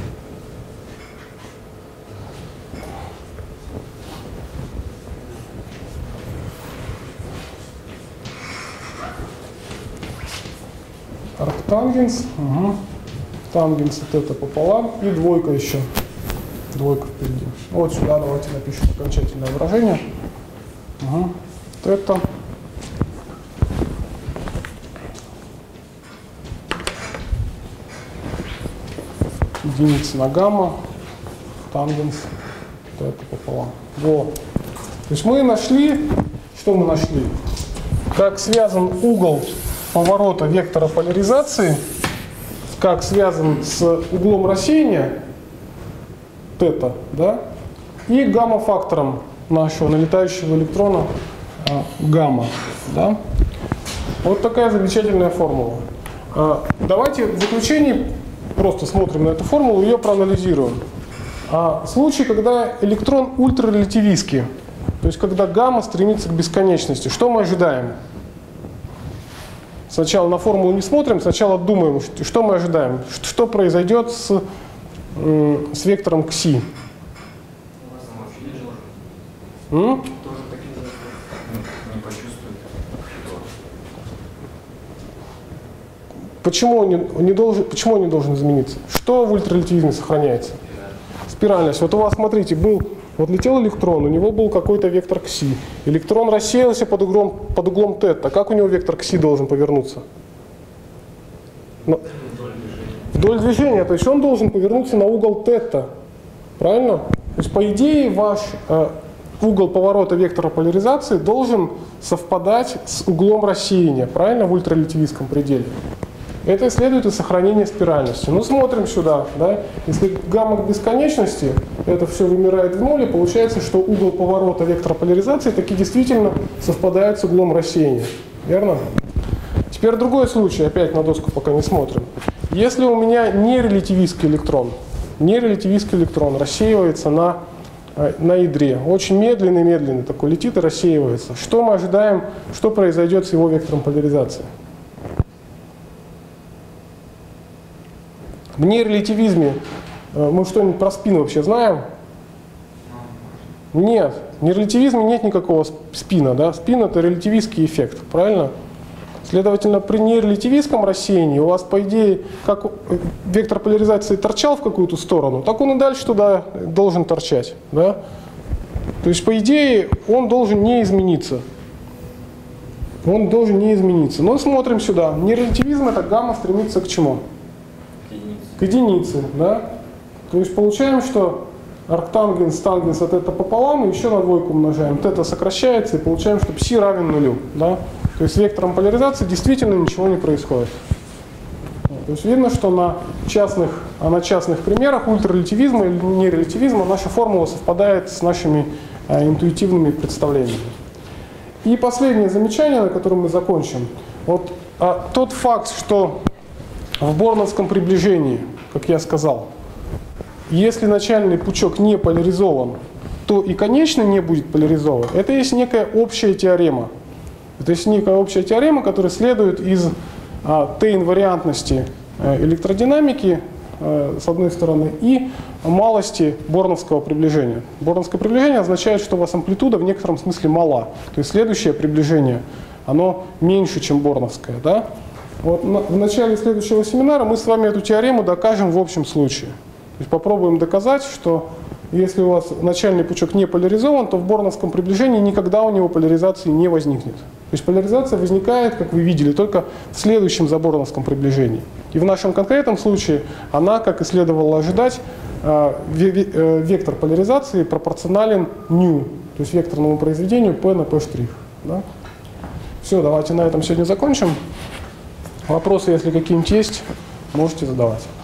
A: Арктангенс. Угу. Тангенс тета пополам и двойка еще. Двойка впереди. Вот сюда давайте напишем окончательное выражение. Угу. Тета. Единица на гамма. Тангенс тета пополам. Вот. То есть мы нашли, что мы нашли? Как связан угол поворота вектора поляризации, как связан с углом рассеяния тета, да, и гамма-фактором нашего налетающего электрона а, гамма. Да. Вот такая замечательная формула. А, давайте в заключении просто смотрим на эту формулу и ее проанализируем. А, случай, когда электрон ультрарелятивистский, то есть когда гамма стремится к бесконечности, что мы ожидаем? Сначала на формулу не смотрим, сначала думаем, что мы ожидаем, что произойдет с, с вектором кси. М? Почему он не, он не должен, почему он не должен измениться? Что в ультрарелятивизме сохраняется? Спиральность. Вот у вас, смотрите, был, вот летел электрон, у него был какой-то вектор кси. Электрон рассеялся под углом, под углом тета. Как у него вектор кси должен повернуться? Но, вдоль движения. То есть он должен повернуться на угол тета. Правильно? То есть по идее ваш э, угол поворота вектора поляризации должен совпадать с углом рассеяния. Правильно? В ультрарелятивистском пределе. Это следует из сохранения спиральности. Ну, смотрим сюда. Да? Если гамма к бесконечности, это все вымирает в ноль, получается, что угол поворота вектора поляризации таки действительно совпадает с углом рассеяния. Верно? Теперь другой случай. Опять на доску пока не смотрим. Если у меня нерелятивистский электрон, нерелятивистский электрон рассеивается на, на ядре, очень медленный-медленный такой летит и рассеивается, что мы ожидаем, что произойдет с его вектором поляризации? В нерелятивизме мы что-нибудь про спин вообще знаем? Нет. В нерелятивизме нет никакого спина. Да? Спин — это релятивистский эффект. Правильно? Следовательно, при нерелятивистском рассеянии у вас, по идее, как вектор поляризации торчал в какую-то сторону, так он и дальше туда должен торчать. Да? То есть, по идее, он должен не измениться. Он должен не измениться. Но смотрим сюда. Нерелятивизм — это гамма стремится к чему? К единице. Да? То есть получаем, что арктангенс, тангенс от это пополам, и еще на двойку умножаем. Тета сокращается, и получаем, что пси равен нулю. Да? То есть с вектором поляризации действительно ничего не происходит. То есть видно, что на частных, а на частных примерах ультрарелятивизма или нерелятивизма наша формула совпадает с нашими а, интуитивными представлениями. И последнее замечание, на котором мы закончим. Вот а, тот факт, что в борновском приближении, как я сказал, если начальный пучок не поляризован, то и конечный не будет поляризован. Это есть некая общая теорема. Это есть некая общая теорема, которая следует из а, Т-инвариантности а, электродинамики, а, с одной стороны, и малости борновского приближения. Борновское приближение означает, что у вас амплитуда в некотором смысле мала. То есть следующее приближение, оно меньше, чем борновское. Да? Вот на, в начале следующего семинара мы с вами эту теорему докажем в общем случае. То есть попробуем доказать, что если у вас начальный пучок не поляризован, то в борновском приближении никогда у него поляризации не возникнет. То есть поляризация возникает, как вы видели, только в следующем заборновском приближении. И в нашем конкретном случае она, как и следовало ожидать, вектор поляризации пропорционален ню, то есть векторному произведению P на P'. Да? Все, давайте на этом сегодня закончим. Вопросы, если какие-нибудь есть, можете задавать.